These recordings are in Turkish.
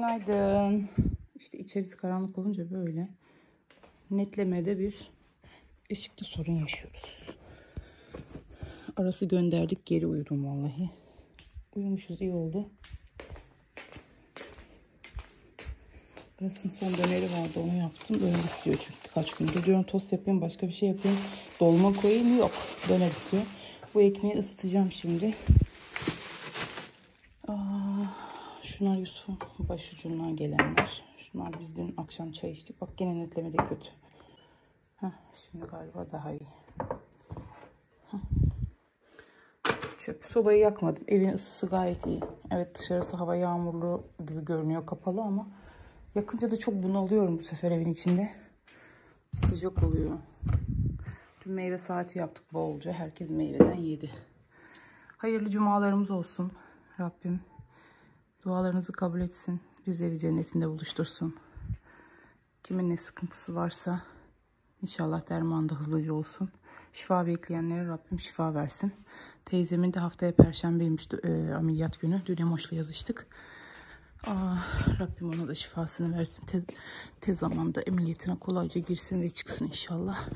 Günaydın. İşte içerisi karanlık olunca böyle netlemede bir ışıkta sorun yaşıyoruz. Arası gönderdik, geri uyudum vallahi. Uyumuşuz, iyi oldu. Aras'ın son döneri vardı, onu yaptım. Döner istiyor çünkü kaç gündür. Diyorum tost yapayım, başka bir şey yapayım. Dolma koyayım, yok. Döner istiyor. Bu ekmeği ısıtacağım şimdi. Şunlar Yusuf'un başucundan gelenler. Şunlar biz dün akşam çay içtik. Bak gene netlemede kötü. Şimdi galiba daha iyi. Çöp. Sobayı yakmadım. Evin ısısı gayet iyi. Evet, dışarısı hava yağmurlu gibi görünüyor, kapalı ama yakınca da çok bunalıyorum bu sefer evin içinde. Sıcak oluyor. Dün meyve saati yaptık bolca. Herkes meyveden yedi. Hayırlı cumalarımız olsun. Rabbim dualarınızı kabul etsin. Bizleri cennetinde buluştursun. Kimin ne sıkıntısı varsa inşallah dermanı da hızlıca olsun. Şifa bekleyenlere Rabbim şifa versin. Teyzemin de haftaya Perşembeymiş ameliyat günü. Dün Emoş'la yazıştık. Rabbim ona da şifasını versin. Tez zamanda ameliyatına kolayca girsin ve çıksın inşallah.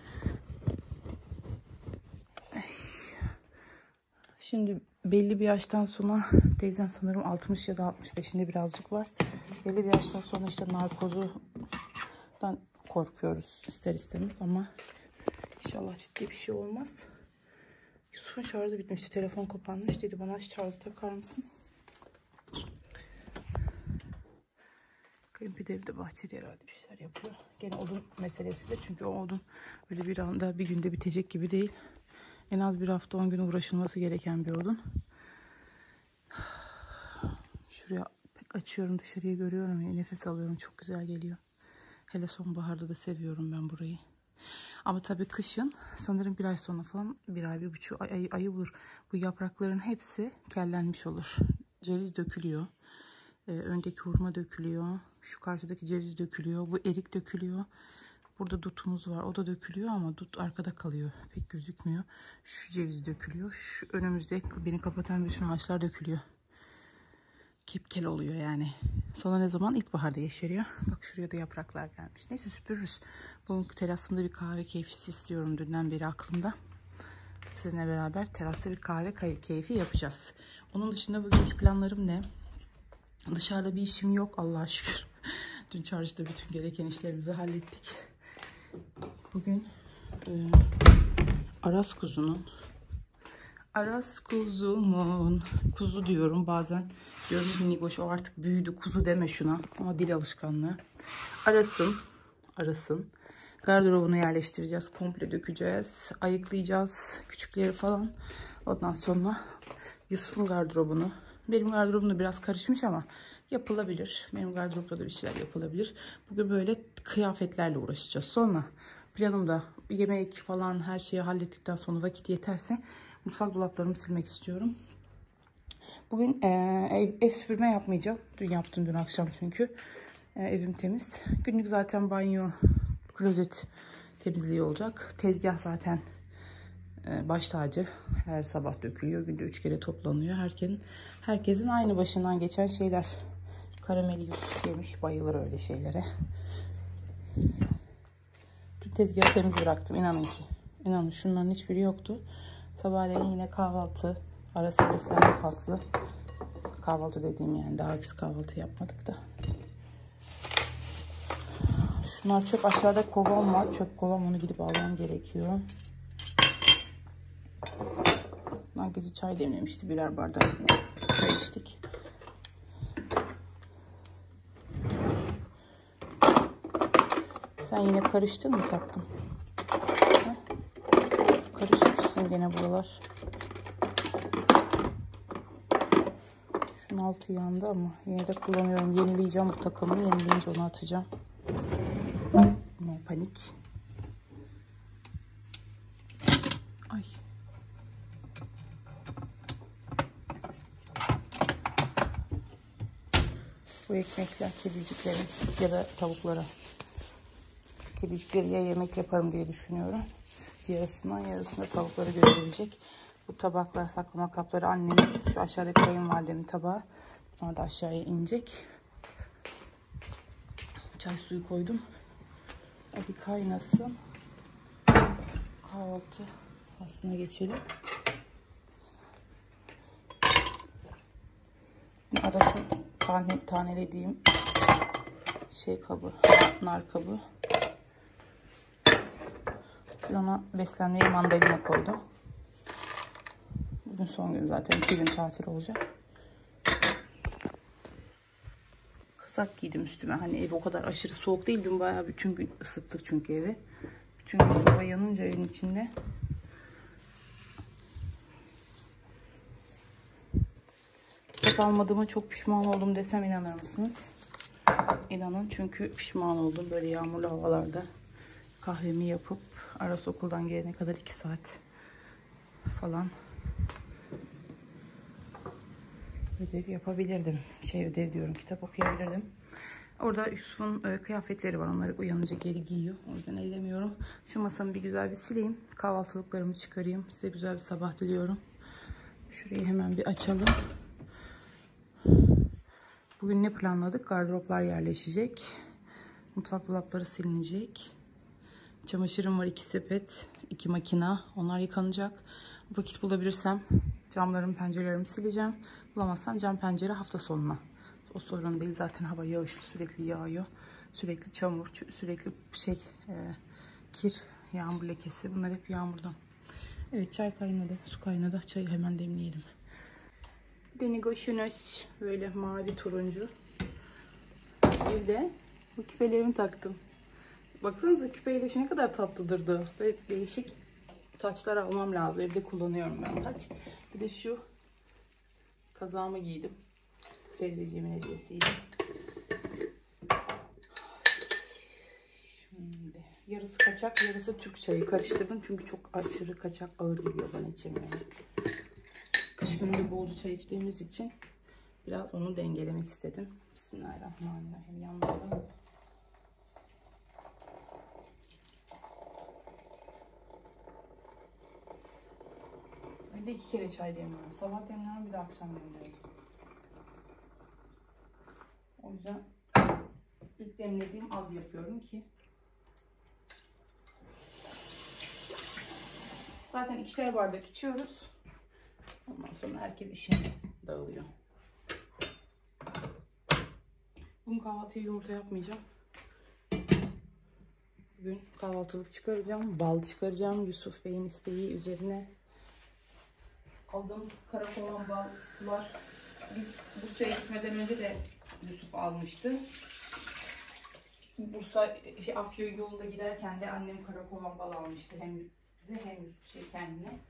Şimdi belli bir yaştan sonra teyzem sanırım 60 ya da 65'inde birazcık var. Belli bir yaştan sonra işte narkozdan korkuyoruz ister istemez ama inşallah ciddi bir şey olmaz. Yusuf'un şarjı bitmişti. Telefon kapanmış. Dedi bana şarjı takar mısın? Kayınpederim de bahçede herhalde bir şeyler yapıyor. Gene odun meselesi de, çünkü o odun böyle bir anda bir günde bitecek gibi değil. En az bir hafta 10 gün uğraşılması gereken bir odun. Şuraya pek açıyorum, dışarıyı görüyorum ya, nefes alıyorum, çok güzel geliyor. Hele sonbaharda da seviyorum ben burayı. Ama tabii kışın sanırım bir ay sonra falan, bir ay, 1,5 ayı bulur. Bu yaprakların hepsi kellenmiş olur. Ceviz dökülüyor. Öndeki hurma dökülüyor. Şu karşıdaki ceviz dökülüyor. Bu erik dökülüyor. Burada dutumuz var. O da dökülüyor ama dut arkada kalıyor. Pek gözükmüyor. Şu ceviz dökülüyor. Şu önümüzde beni kapatan bütün ağaçlar dökülüyor. Kepkel oluyor yani. Sonra ne zaman? İlkbaharda yeşeriyor. Bak şuraya da yapraklar gelmiş. Neyse süpürürüz. Bugün terasımda bir kahve keyfisi istiyorum. Dünden beri aklımda. Sizinle beraber terasta bir kahve keyfi yapacağız. Onun dışında bugünkü planlarım ne? Dışarıda bir işim yok Allah'a şükür. Dün çarşıda bütün gereken işlerimizi hallettik. Bugün Aras kuzumun, kuzu diyorum bazen, diyorum Nigoş o artık büyüdü, kuzu deme şuna, ama dil alışkanlığı. Aras'ın gardırobunu yerleştireceğiz, komple dökeceğiz, ayıklayacağız küçükleri falan. Ondan sonra Yusuf'un gardırobunu, benim gardırobum da biraz karışmış ama yapılabilir. Benim gardıropta da bir şeyler yapılabilir. Bugün böyle kıyafetlerle uğraşacağız. Sonra planımda yemek falan her şeyi hallettikten sonra vakit yeterse mutfak dolaplarımı silmek istiyorum. Bugün ev süpürme yapmayacağım. Dün yaptım, dün akşam çünkü. Evim temiz. Günlük zaten banyo, klozet temizliği olacak. Tezgah zaten baş tacı. Her sabah dökülüyor. Günde 3 kere toplanıyor. Herkesin aynı başından geçen şeyler. Karameli Yusuf yemiş. Bayılır öyle şeylere. Dün tezgahı temiz bıraktım. İnanın ki. İnanın şunların hiçbiri yoktu. Sabahleyin yine kahvaltı. Arası beslenme faslı. Kahvaltı dediğim yani. Daha biz kahvaltı yapmadık da. Şunlar çöp. Aşağıda kovam var. Çöp kovam. Onu gidip almam gerekiyor. Gece çay demlemişti. Birer bardak çay içtik. Sen yine karıştın mı tatlım? Karışmışsın gene buralar. Şunun altı yandı ama yine de kullanıyorum. Yenileyeceğim bu takımı. Yenileyince onu atacağım. No panik. Ay. Bu ekmekler kediciklerin ya da tavuklara. Kedicikleri ya yemek yaparım diye düşünüyorum. Yarısında tavukları götürülecek. Bu tabaklar, saklama kapları annemin, şu aşağıdaki kayınvalidemin tabağı. Bunlar da aşağıya inecek. Çay suyu koydum. O bir kaynasın. Kahvaltı faslına geçelim. Arası tanelediğim şey kabı, nar kabı. Ona beslenmeye mandalina koydum. Bugün son gün zaten 2 gün tatil olacak. Kazak giydim üstüme. Hani ev o kadar aşırı soğuk değil. Dün bayağı bütün gün ısıttık çünkü evi. Bütün gün soba yanınca evin içinde. Kitap almadığıma çok pişman oldum desem inanır mısınız? İnanın, çünkü pişman oldum böyle yağmurlu havalarda. Kahvemi yapıp Aras okuldan gelene kadar 2 saat falan ödev yapabilirdim. Ödev diyorum, kitap okuyabilirdim. Orada Yusuf'un kıyafetleri var. Onları uyanınca geri giyiyor. O yüzden ellemiyorum. Şu masamı bir güzel bir sileyim. Kahvaltılıklarımı çıkarayım. Size güzel bir sabah diliyorum. Şurayı hemen bir açalım. Bugün ne planladık? Gardıroplar yerleşecek. Mutfak dolapları silinecek. Çamaşırım var, 2 sepet, 2 makina. Onlar yıkanacak. Vakit bulabilirsem camlarımı, pencerelerimi sileceğim. Bulamazsam cam pencere hafta sonuna. O sorun değil. Zaten hava yağışlı, sürekli yağıyor. Sürekli çamur, sürekli kir, yağmur lekesi. Bunlar hep yağmurdan. Evet, çay kaynadı, su kaynadı. Çayı hemen demleyelim. Denigoşunoş, böyle mavi turuncu. Bir de bu küpelerimi taktım. Baksanıza, küpeyle şu ne kadar tatlı durdu. Böyle değişik taçlar almam lazım. Evde kullanıyorum ben taç. Bir de şu kazağımı giydim. Ferideciğimin hediyesiydi. Şimdi yarısı kaçak, yarısı Türk çayı karıştırdım. Çünkü çok aşırı kaçak ağır geliyor bana içemiyorum. Kış gününde bolca çay içtiğimiz için biraz onu dengelemek istedim. Bismillahirrahmanirrahim. Yanlardan. Bir de 2 kere çay demliyorum. Sabah demliyorum, bir de akşam demliyorum. O yüzden ilk demlediğim az yapıyorum ki. Zaten 2'şer bardak içiyoruz. Ondan sonra herkes işine dağılıyor. Bugün kahvaltıya yumurta yapmayacağım. Bugün kahvaltılık çıkaracağım. Bal çıkaracağım. Yusuf Bey'in isteği üzerine aldığımız karakovan ballar. Biz Bursa'ya gitmeden önce de Yusuf almıştı. Bursa Afyon yolunda giderken de annem karakovan bal almıştı. Hem bize hem Yusuf kendine.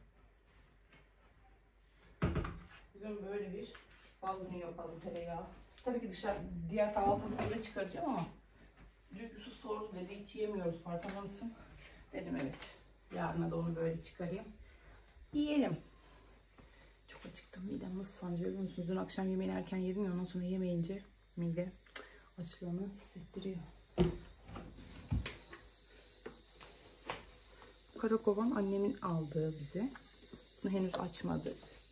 Bugün böyle bir bal günü yapalım, tereyağı. Tabii ki diğer kahvaltılıkları da çıkaracağım ama dün Yusuf sordu, dedi hiç yemiyoruz, farkında mısın? Dedim evet. Yarına da onu böyle çıkarayım. Yiyelim. Çok acıktım, midem nasıl sancıyor biliyor musunuz? Dün akşam yemeğini erken yedim ya, ondan sonra yemeyince mide açlığını hissettiriyor. Karakovan annemin aldığı bize. Bunu henüz açmadı.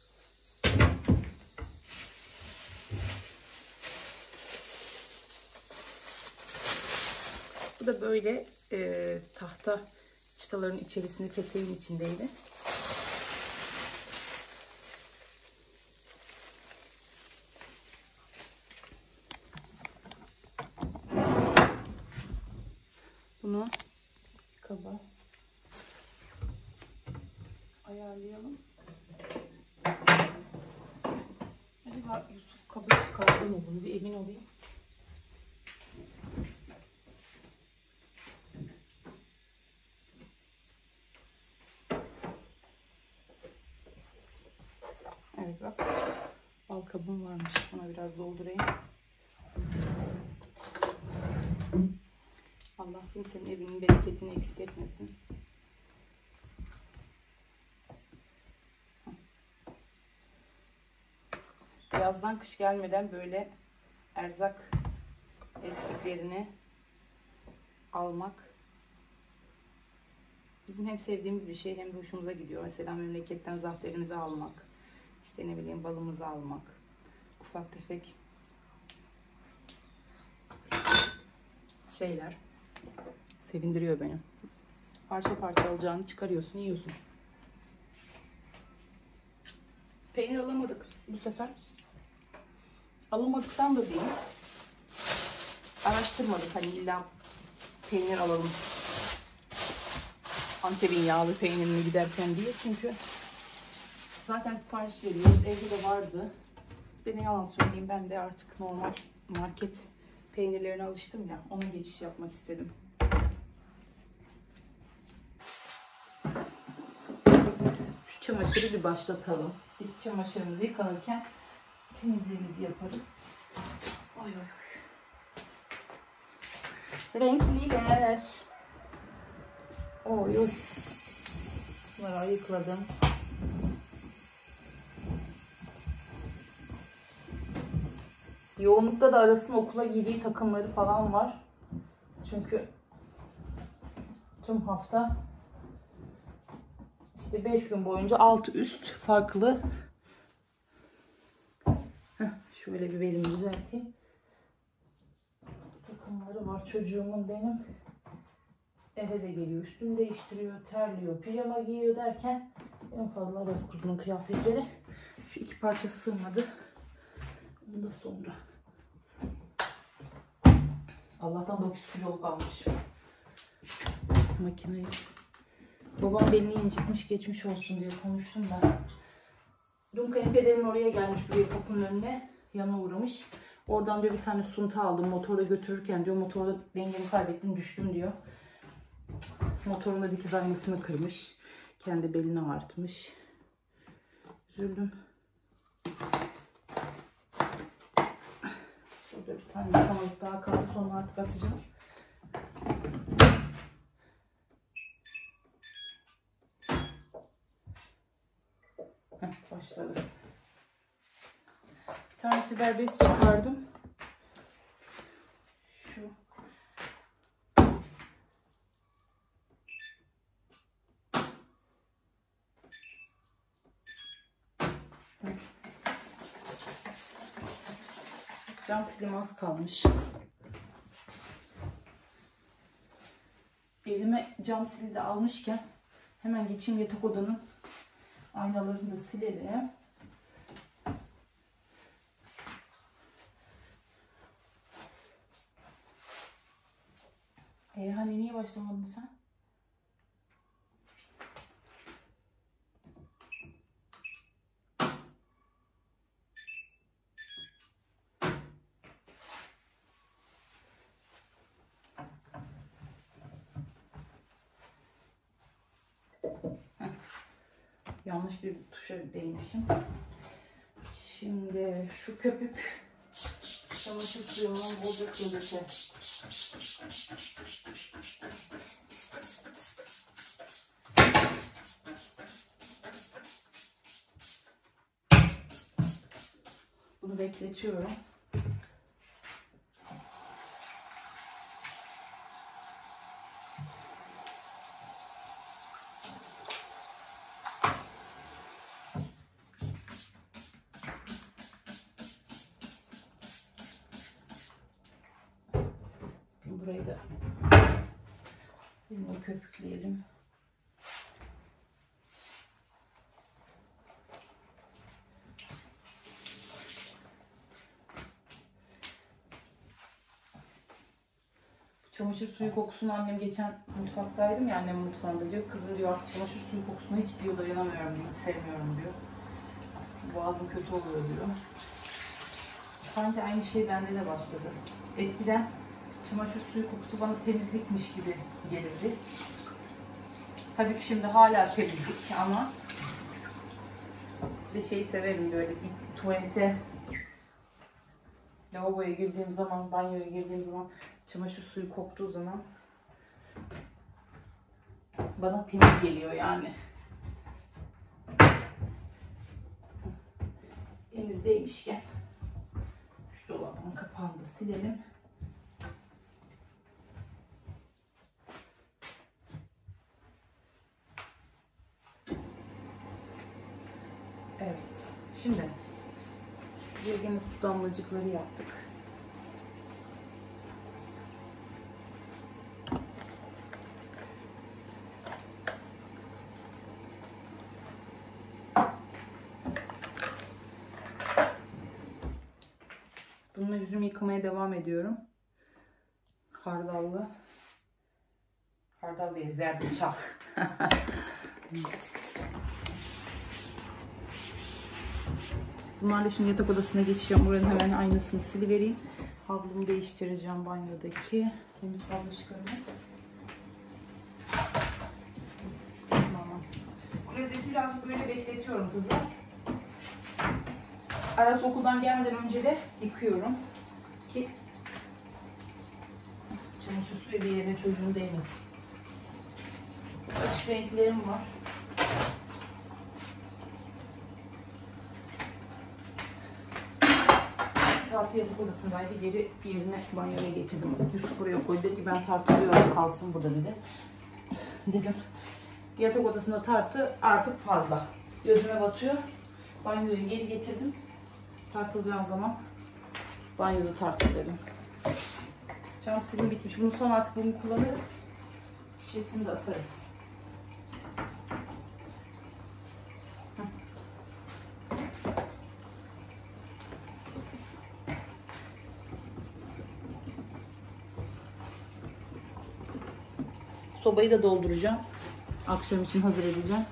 Bu da böyle tahta çıtaların içerisinde, peteğin içindeydi. Bunu kaba ayarlayalım. Acaba Yusuf kabı çıkardı mı, bunu bir emin olayım. Evet bak, bal kabım varmış. Buna biraz doldurayım. Allah kimsenin evinin bereketini eksik etmesin. Yazdan kış gelmeden böyle erzak eksiklerini almak bizim hem sevdiğimiz bir şey hem de hoşumuza gidiyor. Mesela memleketten zahterimizi almak, işte ne bileyim balımızı almak, ufak tefek şeyler sevindiriyor beni. Parça parça alacağını çıkarıyorsun, yiyorsun. Peynir alamadık bu sefer. Alamadıktan da değil. Araştırmadık hani illa peynir alalım. Antep'in yağlı peynirini giderken diye. Çünkü zaten sipariş veriyoruz. Evde de vardı. De ne yalan söyleyeyim, ben de artık normal market peynirlerine alıştım ya. Ona geçiş yapmak istedim. Şu çamaşırı bir başlatalım. Biz çamaşırımızı yıkanırken temizliğimizi yaparız. Oy oy. Renkliler. Oy oy. Bunları ayıkladım. Yoğunlukta da Aras'ın okula giydiği takımları falan var. Çünkü tüm hafta işte 5 gün boyunca alt üst farklı. Şöyle bir belimi düzelteyim. Takımları var çocuğumun benim. Eve de geliyor, üstünü değiştiriyor, terliyor, pijama giyiyor derken en fazla Aras kuzunun kıyafetleri. Şu iki parça sığmadı. Onu da sonra. Allah'tan 9 kiloluk almışım makineyi. Babam belini incitmiş, geçmiş olsun diye konuştum da. Dün kayınpederim oraya gelmiş, buraya kapının önüne, yana uğramış. Oradan diyor bir tane sunta aldım, motorla götürürken diyor motorda dengemi kaybettim, düştüm diyor. Motorunda dikiz aynasını kırmış. Kendi belini ağrıtmış. Üzüldüm. Şurada bir tane yıkamalık daha kaldı, sonra artık atacağım. Başladı. Bir tane fiber bez çıkardım. Şu. Cam silim az kalmış. Elime cam sili de almışken hemen geçeyim yatak odanın aynalarını da silelim. Hani niye başlamadın sen? Yanlış bir tuşa değmişim. Şimdi şu köpük çamaşır suyundan bolca kırılacak. Bunu bekletiyorum. Burayı da yine köpükleyelim. Çamaşır suyu kokusunu annem geçen mutfaktaydım ya, annem mutfağında diyor. Kızım diyor artık çamaşır suyu kokusuna hiç diyor dayanamıyorum diyor. Hiç sevmiyorum diyor. Boğazım kötü oluyor diyor. Sanki aynı şey bende de başladı. Eskiden çamaşır suyu kokusu bana temizlikmiş gibi gelirdi. Tabii ki şimdi hala temizlik ama bir şeyi severim, böyle bir tuvalete, lavaboya girdiğim zaman, banyoya girdiğim zaman çamaşır suyu koktuğu zaman bana temiz geliyor yani. Elimizdeymişken şu dolabın kapağını da silelim. Evet. Şimdi şuraya yine su damlacıkları yaptık. Bununla yüzümü yıkamaya devam ediyorum. Hardallı. Hardal değil, zerdeçal. Bunlarla şimdi yatak odasına geçeceğim. Buranın hemen aynasını silivereyim. Havlumu değiştireceğim banyodaki. Temiz havlu çıkarayım. Tamam. Klozeti birazcık böyle bekletiyorum kızlar. Aras okuldan gelmeden önce de yıkıyorum. Ki çamaşır suyu bir yerine çocuğun değmesin. Açık renklerim var. Tartı yatak odasındaydı. Geri yerine banyoya getirdim. Yusuf oraya koydu. Dedi ki ben tartılıyorum, kalsın burada dedi. Dedim yatak odasında tartı artık fazla. Gözüme batıyor. Banyoyu geri getirdim. Tartılacağı zaman banyoda tartıl dedim. Cam silim bitmiş. Bunu son artık bunu kullanırız. Şişesini de atarız. Sobayı da dolduracağım. Akşam için hazır edeceğim.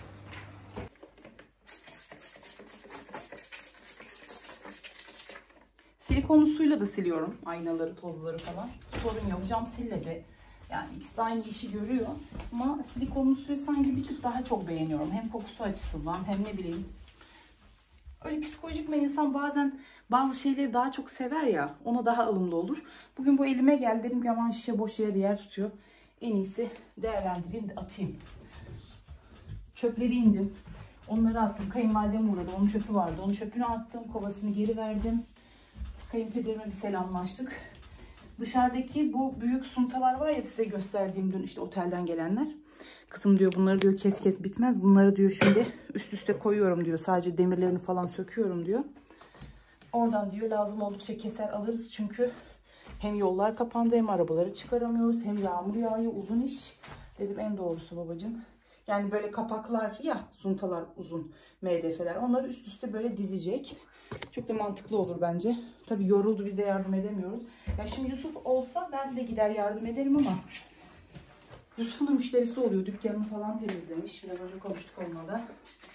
Silikonlu suyla da siliyorum aynaları, tozları falan. Sorun yok. Cam sille de yani ikisi de aynı işi görüyor. Ama silikonlu suyu sanki bir tık daha çok beğeniyorum. Hem kokusu açısından hem ne bileyim. Öyle psikolojik bir insan bazen bazı şeyleri daha çok sever ya, ona daha ılımlı olur. Bugün bu elime geldi, dedim ki aman şişe boş yere yer tutuyor. En iyisi değerlendireyim de atayım. Çöpleri indim. Onları attım. Kayınvalidem uğradı. Onun çöpü vardı. Onun çöpünü attım. Kovasını geri verdim. Kayınpederime bir selamlaştık. Dışarıdaki bu büyük suntalar var ya, size gösterdiğim dün işte otelden gelenler. Kızım diyor bunları diyor kes kes bitmez. Bunları diyor şimdi üst üste koyuyorum diyor. Sadece demirlerini falan söküyorum diyor. Oradan diyor lazım oldukça keser alırız. Çünkü hem yollar kapandı hem arabaları çıkaramıyoruz. Hem yağmur yağıyor, uzun iş. Dedim en doğrusu babacığım. Yani böyle kapaklar ya, suntalar uzun, MDF'ler. Onları üst üste böyle dizecek. Çok da mantıklı olur bence. Tabii yoruldu, biz de yardım edemiyoruz. Ya şimdi Yusuf olsa ben de gider yardım ederim ama Yusuf'un da müşterisi oluyor. Dükkanını falan temizlemiş. Biraz önce konuştuk onunla da.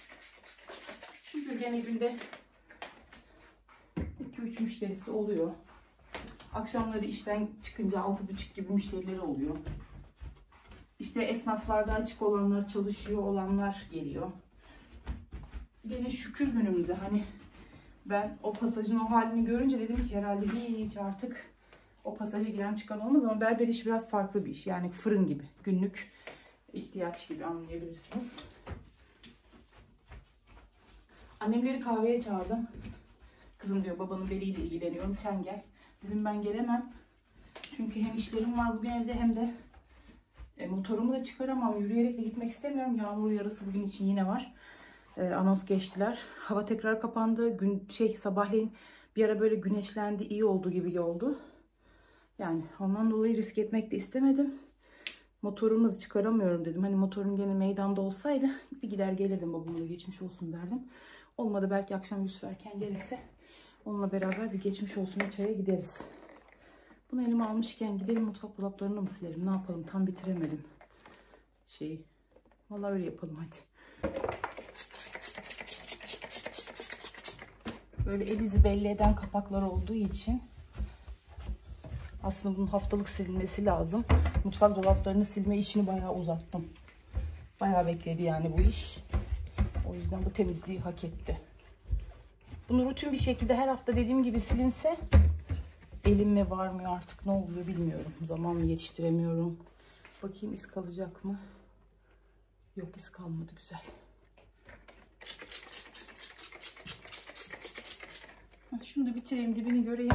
Şükür gene günde 2-3 müşterisi oluyor. Akşamları işten çıkınca 6.30 gibi müşterileri oluyor. İşte esnaflarda açık olanlar, çalışıyor olanlar geliyor. Gene şükür günümüzde hani ben o pasajın o halini görünce dedim ki herhalde hiç artık o pasaja giren çıkan olmaz, ama berber işi biraz farklı bir iş. Yani fırın gibi, günlük ihtiyaç gibi anlayabilirsiniz. Annemleri kahveye çağırdım. Kızım diyor babanın beliyle ilgileniyorum, sen gel. Dedim ben gelemem. Çünkü hem işlerim var bugün evde hem de motorumu da çıkaramam. Yürüyerek de gitmek istemiyorum. Yağmur uyarısı bugün için yine var. Anons geçtiler. Hava tekrar kapandı. Sabahleyin bir ara böyle güneşlendi, iyi oldu gibi oldu. Yani ondan dolayı risk etmek de istemedim. Motorumu da çıkaramıyorum dedim. Hani motorum gene meydanda olsaydı bir gider gelirdim, babamla geçmiş olsun derdim. Olmadı belki akşam Yusuf erken gelirse onunla beraber bir geçmiş olsun çaya gideriz. Bunu elime almışken gidelim mutfak dolaplarını mı silerim? Ne yapalım? Tam bitiremedim şeyi. Vallahi öyle yapalım hadi. Böyle el izi belli eden kapaklar olduğu için aslında bunun haftalık silinmesi lazım. Mutfak dolaplarını silme işini bayağı uzattım. Bayağı bekledi yani bu iş. O yüzden bu temizliği hak etti. Bunu rutin bir şekilde her hafta dediğim gibi silinse elim mi varmıyor artık, ne oluyor bilmiyorum. Zaman mı yetiştiremiyorum. Bakayım iz kalacak mı? Yok, iz kalmadı, güzel. Şunu da bitireyim, dibini göreyim.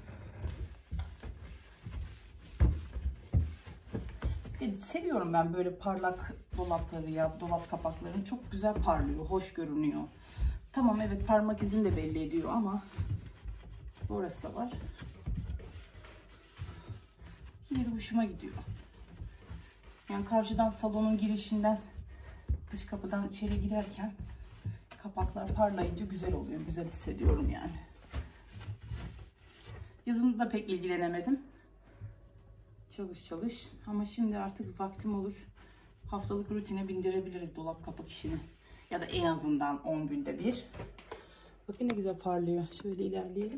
Seviyorum ben böyle parlak dolapları ya, dolap kapaklarını. Çok güzel parlıyor, hoş görünüyor. Tamam evet, parmak izini de belli ediyor ama orası da var. Yine de hoşuma gidiyor. Yani karşıdan salonun girişinden dış kapıdan içeri girerken kapaklar parlayınca güzel oluyor. Güzel hissediyorum yani. Yazın da pek ilgilenemedim. Çalış çalış. Ama şimdi artık vaktim olur. Haftalık rutine bindirebiliriz dolap kapak işini. Ya da en azından 10 günde bir. Bakın ne güzel parlıyor. Şöyle ilerleyelim.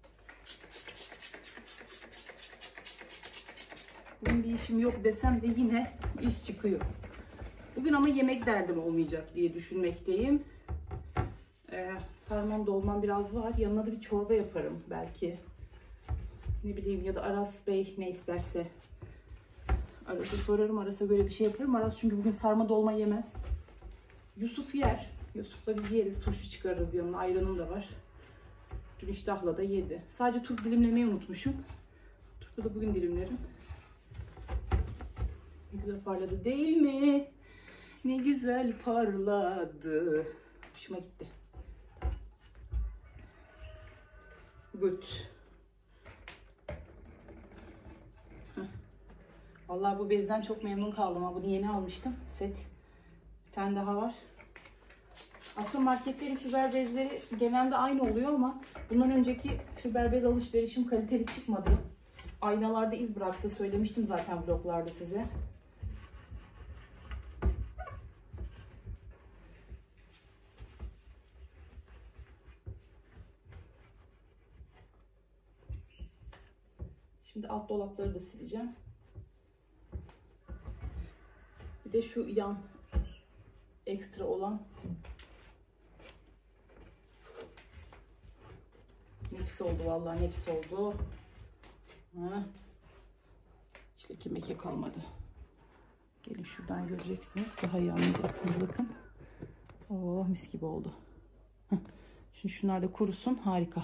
Bugün bir işim yok desem de yine iş çıkıyor. Bugün ama yemek derdim olmayacak diye düşünmekteyim. Sarmam dolmam biraz var. Yanına da bir çorba yaparım belki. Ne bileyim, ya da Aras Bey ne isterse. Aras'a sorarım. Aras'a göre bir şey yaparım. Aras çünkü bugün sarma dolma yemez. Yusuf yer. Yusuf'la biz yeriz. Turşu çıkarırız yanına. Ayranım da var. Dün iştahla da yedi. Sadece turp dilimlemeyi unutmuşum. Turpu da bugün dilimlerim. Ne güzel parladı değil mi? Ne güzel parladı. Hoşuma gitti. Good. Vallahi bu bezden çok memnun kaldım. Bunu yeni almıştım. Set. Bir tane daha var. Aslında marketlerin fiber bezleri genelde aynı oluyor ama bundan önceki fiber bez alışverişim kaliteli çıkmadı. Aynalarda iz bıraktı. Söylemiştim zaten vloglarda size. Şimdi alt dolapları da sileceğim. Bir de şu yan ekstra olan nefis oldu, vallahi nefis oldu. Hiç leke meke kalmadı. Gelin şuradan göreceksiniz. Daha iyi anlayacaksınız, bakın. Oh, mis gibi oldu. Şimdi şunlar da kurusun, harika.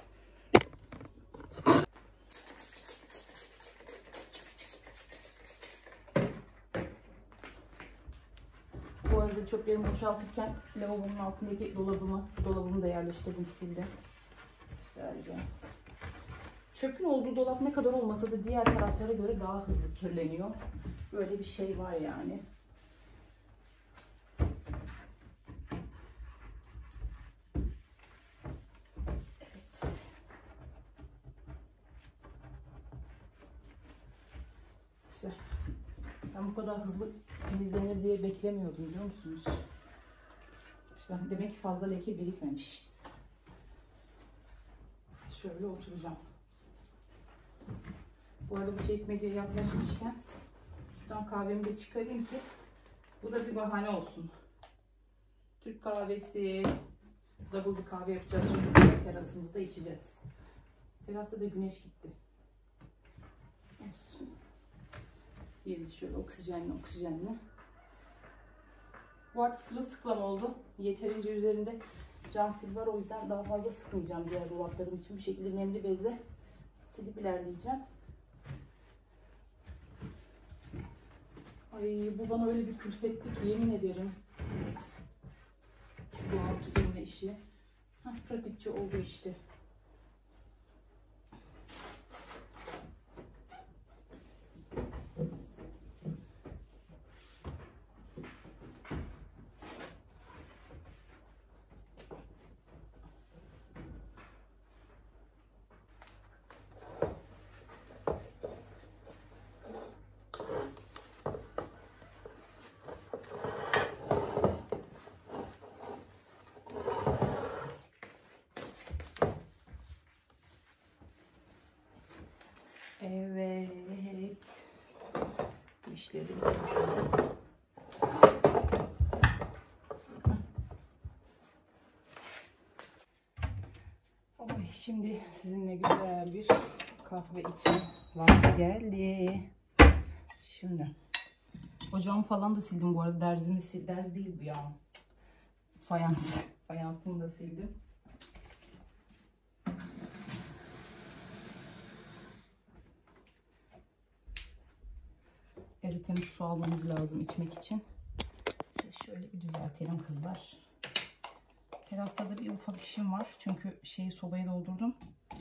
Bu arada çöplerimi boşaltırken lavabonun altındaki dolabımı da yerleştirdim, sildim. Güzelce. Çöpün olduğu dolap ne kadar olmasa da diğer taraflara göre daha hızlı kirleniyor. Böyle bir şey var yani. Evet. Güzel. Ben bu kadar hızlı temizlenir diye beklemiyordum, biliyor musunuz? İşte demek ki fazla leke birikmemiş. Şöyle oturacağım. Bu arada bu çekmeceye yaklaşmışken şuradan kahvemi de çıkarayım ki bu da bir bahane olsun. Türk kahvesi, double bir kahve yapacağız şimdi, terasımızda içeceğiz. Terasta da güneş gitti. Olsun. Yeri şöyle oksijenli. Bu artık sırılsıklam oldu. Yeterince üzerinde cam sil var, o yüzden daha fazla sıkmayacağım diğer dolaplarım için. Bu şekilde nemli bezle silip ilerleyeceğim. Ay, bu bana öyle bir külfetti ki yemin ederim. Şu dolap silme işi. Pratikçi oldu işte. Evet. Bu işleri bitirmiş. Şimdi sizinle güzel bir kahve içme vakti geldi. Şimdi ocağımı falan da sildim bu arada. Derz değil bu ya. Fayansını da sildim. Temiz su almamız lazım içmek için. Siz şöyle bir düzeltelim kızlar. Terasta da bir ufak işim var. Çünkü sobayı doldurdum.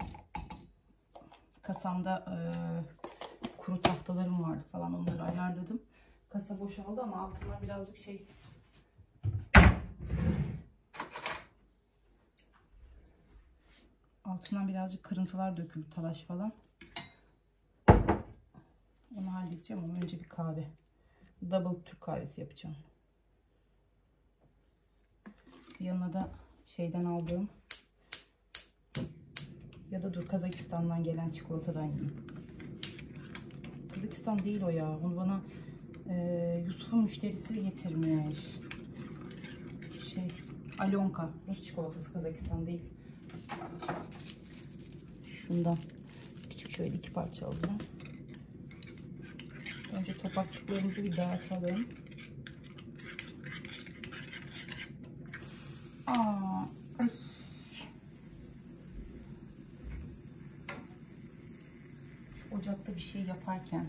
Kasamda kuru tahtalarım vardı falan, onları ayarladım. Kasa boşaldı ama altına birazcık alt Altından birazcık kırıntılar döküldü, talaş falan. Onu halledeceğim ama önce bir kahve. Double Türk kahvesi yapacağım. Yanına da şeyden aldığım ya da dur Kazakistan'dan gelen çikolatadan yiyeyim. Kazakistan değil o ya. Onu bana Yusuf'un müşterisi getirmiş. Alonka. Rus çikolatası, Kazakistan değil. Şundan küçük şöyle 2 parça alacağım. Önce topakçıklarımızı bir dağıtalım. Ay. Şu ocakta bir şey yaparken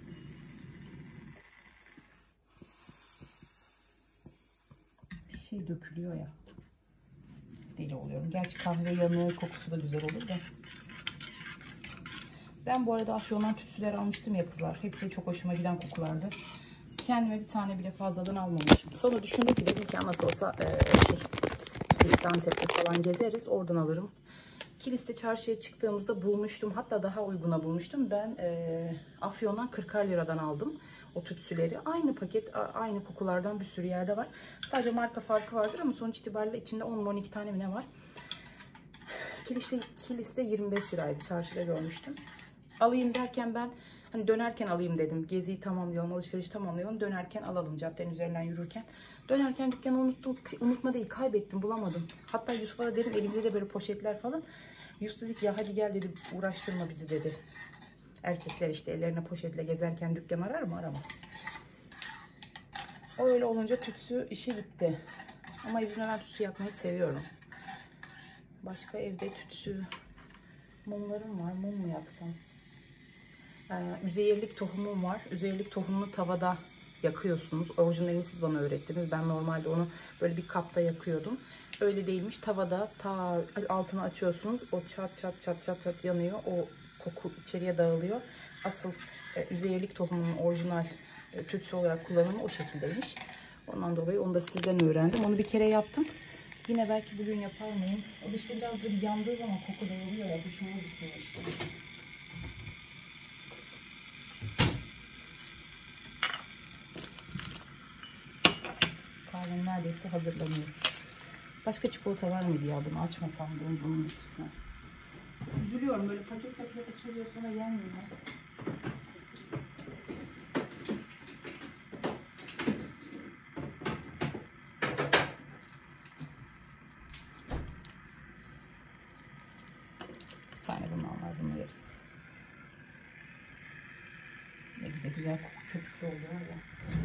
bir şey dökülüyor ya. Deli oluyorum. Gerçi kahve yanığı kokusu da güzel olur da. Ben bu arada Afyon'dan tütsüler almıştım ya kızlar. Hepsi çok hoşuma giden kokulardı. Kendime bir tane bile fazladan almamışım. Sonra düşündüm ki dedim ki nasıl olsa Antep'te falan gezeriz. Oradan alırım. Kilis'te çarşıya çıktığımızda bulmuştum. Hatta daha uyguna bulmuştum. Ben Afyon'dan 40'ar liradan aldım o tütsüleri. Aynı paket, aynı kokulardan bir sürü yerde var. Sadece marka farkı vardır ama sonuç itibariyle içinde 10-12 tane mi ne var. Kilis'te 25 liraydı. Çarşıda görmüştüm. Alayım derken ben hani dönerken alayım dedim. Geziyi tamamlayalım, alışveriş tamamlayalım. Dönerken alalım caddenin üzerinden yürürken. Dönerken dükkanı unuttum. Unutma değil, kaybettim, bulamadım. Hatta Yusuf'a da dedim, elimizde de böyle poşetler falan. Yusuf dedi ki ya hadi gel dedi, uğraştırma bizi dedi. Erkekler işte ellerine poşetle gezerken dükkan arar mı? Aramaz. O öyle olunca tütsü işi gitti. Ama evimde ben tütsü yapmayı seviyorum. Başka evde tütsü mumlarım var. Mum mu yaksam? Üzeyirlik tohumum var. Üzeyirlik tohumunu tavada yakıyorsunuz. Orijinalini siz bana öğrettiniz. Ben normalde onu böyle bir kapta yakıyordum. Öyle değilmiş. Tavada altını açıyorsunuz. O çat çat çat çat çat yanıyor. O koku içeriye dağılıyor. Asıl üzeyirlik tohumunun orijinal tütsü olarak kullanımı o şekildeymiş. Ondan dolayı onu da sizden öğrendim. Onu bir kere yaptım. Yine belki bugün yapar mıyım? O da işte biraz böyle yandığı zaman koku dağılıyor ya. Hoşuma gidiyor işte. Kahvem neredeyse hazırlanıyor. Başka çikolata var mıydı ya, bunu açmasam da önce onu getirsem. Üzülüyorum, böyle paket paket açılıyor sonra yenmiyor. Bir tane bundan var, bunu yeriz. Ne güzel güzel köpüklü oldu var ya.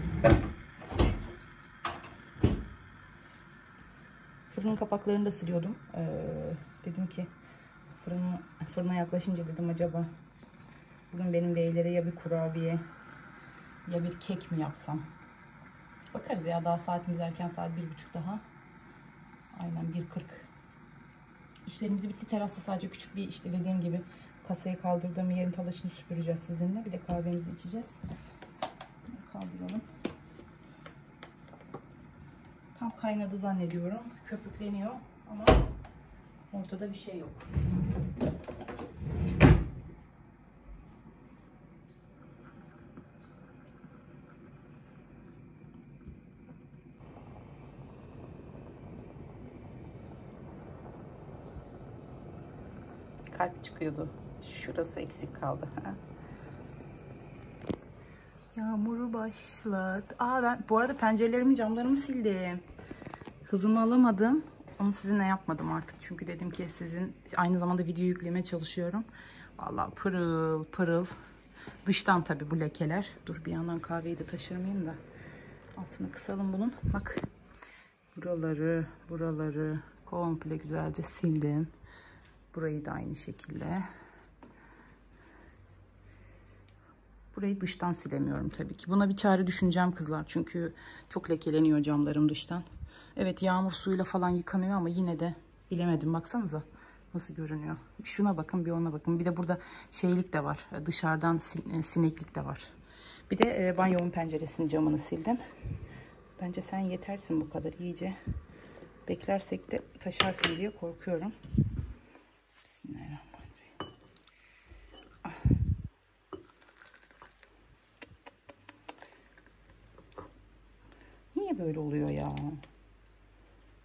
Fırının kapaklarını da siliyordum. Dedim ki fırına yaklaşınca dedim acaba bugün benim beylere ya bir kurabiye ya bir kek mi yapsam. Bakarız ya, daha saatimiz erken, saat 1.30 daha. Aynen 1.40. İşlerimiz bitti. Terasta sadece küçük bir işte dediğim gibi kasayı kaldırdığım yerin talaşını süpüreceğiz sizinle. Bir de kahvemizi içeceğiz. Kaldıralım. Tam kaynadı zannediyorum. Köpükleniyor ama ortada bir şey yok. Kalp çıkıyordu. Şurası eksik kaldı. Yağmuru başlat. Ben bu arada pencerelerimi, camlarımı sildim. Hızımı alamadım. Onu sizinle yapmadım artık. Çünkü dedim ki sizin aynı zamanda video yüklemeye çalışıyorum. Vallahi pırıl pırıl. Dıştan tabii bu lekeler. Dur bir yandan kahveyi de taşırmayayım da. Altını kısalım bunun. Bak. Buraları komple güzelce sildim. Burayı da aynı şekilde. Burayı dıştan silemiyorum tabii ki. Buna bir çare düşüneceğim kızlar. Çünkü çok lekeleniyor camlarım dıştan. Evet, yağmur suyuyla falan yıkanıyor ama yine de bilemedim. Baksanıza nasıl görünüyor. Şuna bakın, bir ona bakın. Bir de burada şeylik de var. Dışarıdan sineklik de var. Bir de banyomun penceresinin camını sildim. Bence sen yetersin bu kadar, iyice. Beklersek de taşarsın diye korkuyorum. Bismillah.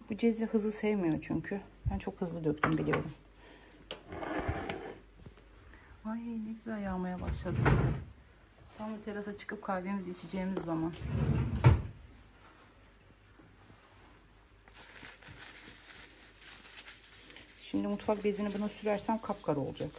Bu cezve hızlı sevmiyor çünkü. Ben çok hızlı döktüm biliyorum. Ay ne güzel yağmaya başladı. Tam da terasa çıkıp kahvemizi içeceğimiz zaman. Şimdi mutfak bezini buna sürersem kapkara olacak.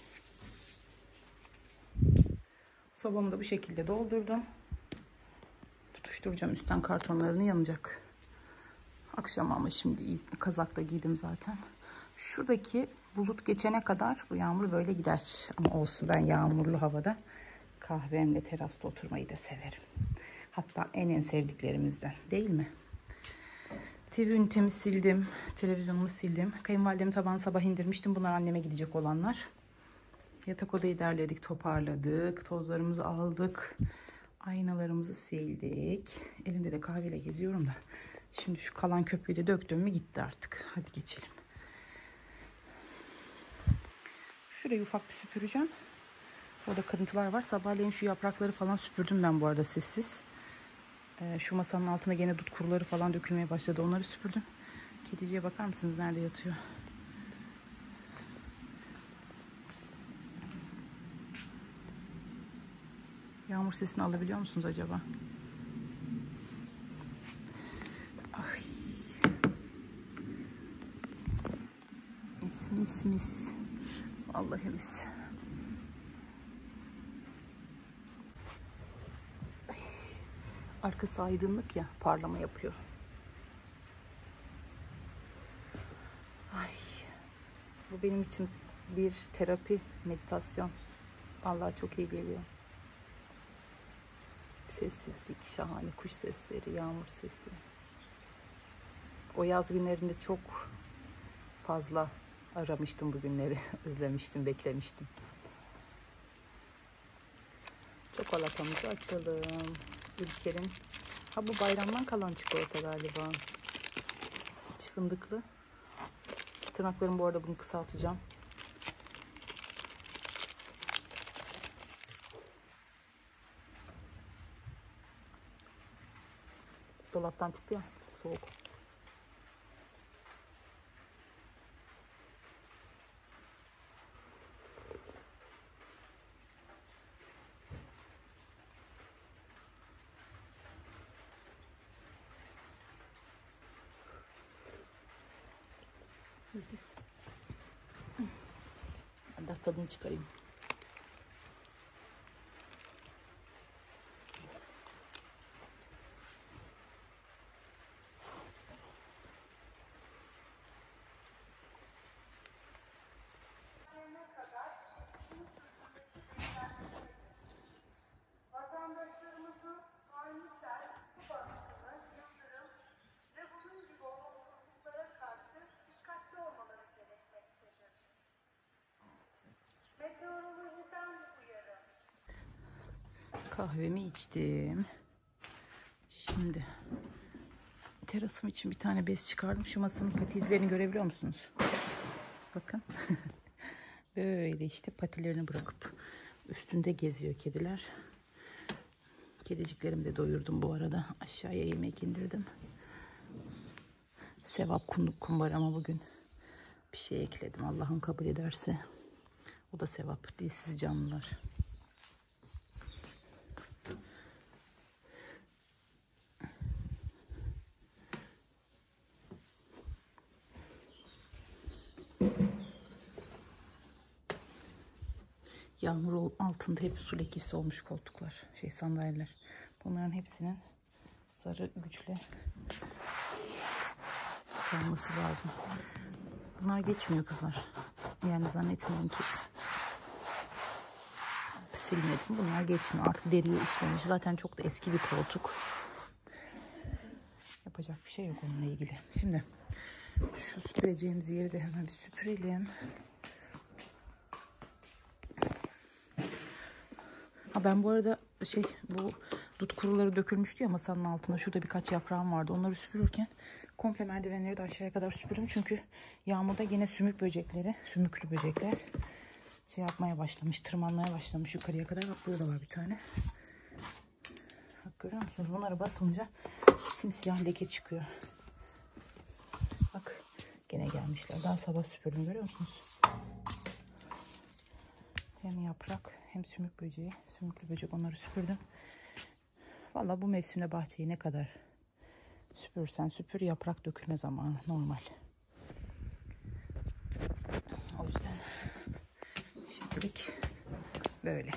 Sobamı da bu şekilde doldurdum. Tutuşturacağım, üstten kartonlarını yanacak. Akşam ama şimdi ilk kazakta giydim zaten. Şuradaki bulut geçene kadar bu yağmur böyle gider. Ama olsun, ben yağmurlu havada kahvemle terasta oturmayı da severim. Hatta en sevdiklerimizden, değil mi? TV ünitemi sildim. Televizyonumu sildim. Kayınvalidemin tabağını sabah indirmiştim. Bunlar anneme gidecek olanlar. Yatak odayı derledik, toparladık. Tozlarımızı aldık. Aynalarımızı sildik. Elimde de kahveyle geziyorum da. Şimdi şu kalan köpüğü de döktüm mü gitti artık. Hadi geçelim. Şurayı ufak bir süpüreceğim. Orada kırıntılar var. Sabahleyin şu yaprakları falan süpürdüm ben bu arada sessiz. Şu masanın altına gene dut kuruları falan dökülmeye başladı. Onları süpürdüm. Kediciye bakar mısınız nerede yatıyor? Yağmur sesini alabiliyor musunuz acaba? Ay. Mis. Vallahi mis. Arkası aydınlık ya, parlama yapıyor. Ay. Bu benim için bir terapi, meditasyon. Vallahi çok iyi geliyor. Sessizlik, şahane kuş sesleri, yağmur sesi. O yaz günlerinde çok fazla aramıştım bu günleri. Özlemiştim, beklemiştim. Çikolatamızı açalım. İlker'in. Ha, bu bayramdan kalan çikolata galiba. Fındıklı. Tırnaklarımı bu arada bunu kısaltacağım. Dolaptan çıktı ya, soğuk. Ben de tadını çıkarayım. Kahvemi içtim. Şimdi terasım için bir tane bez çıkardım. Şu masanın pati izlerini görebiliyor musunuz? Bakın. Böyle işte patilerini bırakıp üstünde geziyor kediler. Kediciklerimi de doyurdum bu arada. Aşağıya yemek indirdim. Sevap kumbarama bugün bir şey ekledim. Allah'ın kabul ederse. O da sevap. Dilsiz canlılar. Yağmur altında hep su lekesi olmuş koltuklar, sandalyeler. Bunların hepsinin sarı güçle olması lazım. Bunlar geçmiyor kızlar. Yani zannetmeyin ki silmedim. Bunlar geçmiyor. Artık deriyi üstlemiş. Zaten çok da eski bir koltuk. Yapacak bir şey yok onunla ilgili. Şimdi şu süpüreceğimiz yeri de hemen bir süpürelim. Ha, ben bu arada bu dut kuruları dökülmüştü ya masanın altına. Şurada birkaç yaprağım vardı. Onları süpürürken komple merdivenleri de aşağıya kadar süpürdüm. Çünkü yağmurda yine sümüklü böcekler yapmaya başlamış. Tırmanmaya başlamış yukarıya kadar. Bak burada var bir tane. Bak görüyor musunuz? Bunlara basınca simsiyah leke çıkıyor. gelmişler. Daha sabah süpürdüm, görüyor musunuz? Hem yaprak hem sümük böceği. Sümüklü böcek, onları süpürdüm. Vallahi bu mevsimde bahçeyi ne kadar süpürsen süpür, yaprak dökülme zamanı normal. O yüzden şimdilik böyle.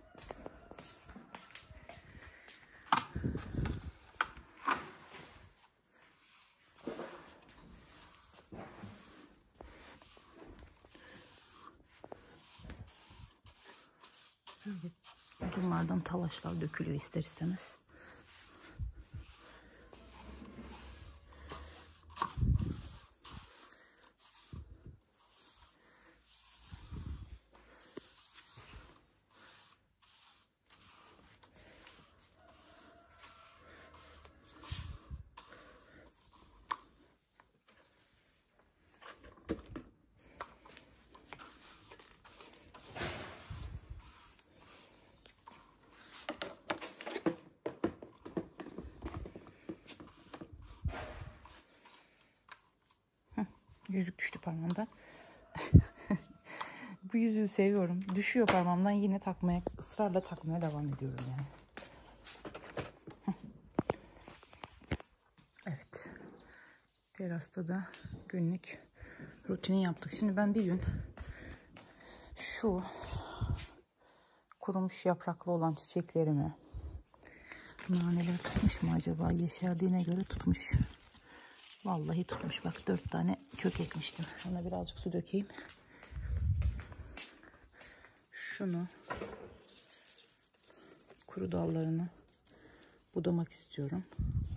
Bunlardan talaşlar dökülüyor ister istemez. Yüzük düştü parmağımdan. Bu yüzüğü seviyorum. Düşüyor parmağımdan, yine takmaya, ısrarla takmaya devam ediyorum yani. Evet. Terasta da günlük rutini yaptık. Şimdi ben bir gün şu kurumuş yapraklı olan çiçeklerimi, naneler tutmuş mu acaba? Yeşerdiğine göre tutmuş. Vallahi tutmuş. Bak 4 tane kök ekmiştim. Ona birazcık su dökeyim. Şunu, kuru dallarını budamak istiyorum.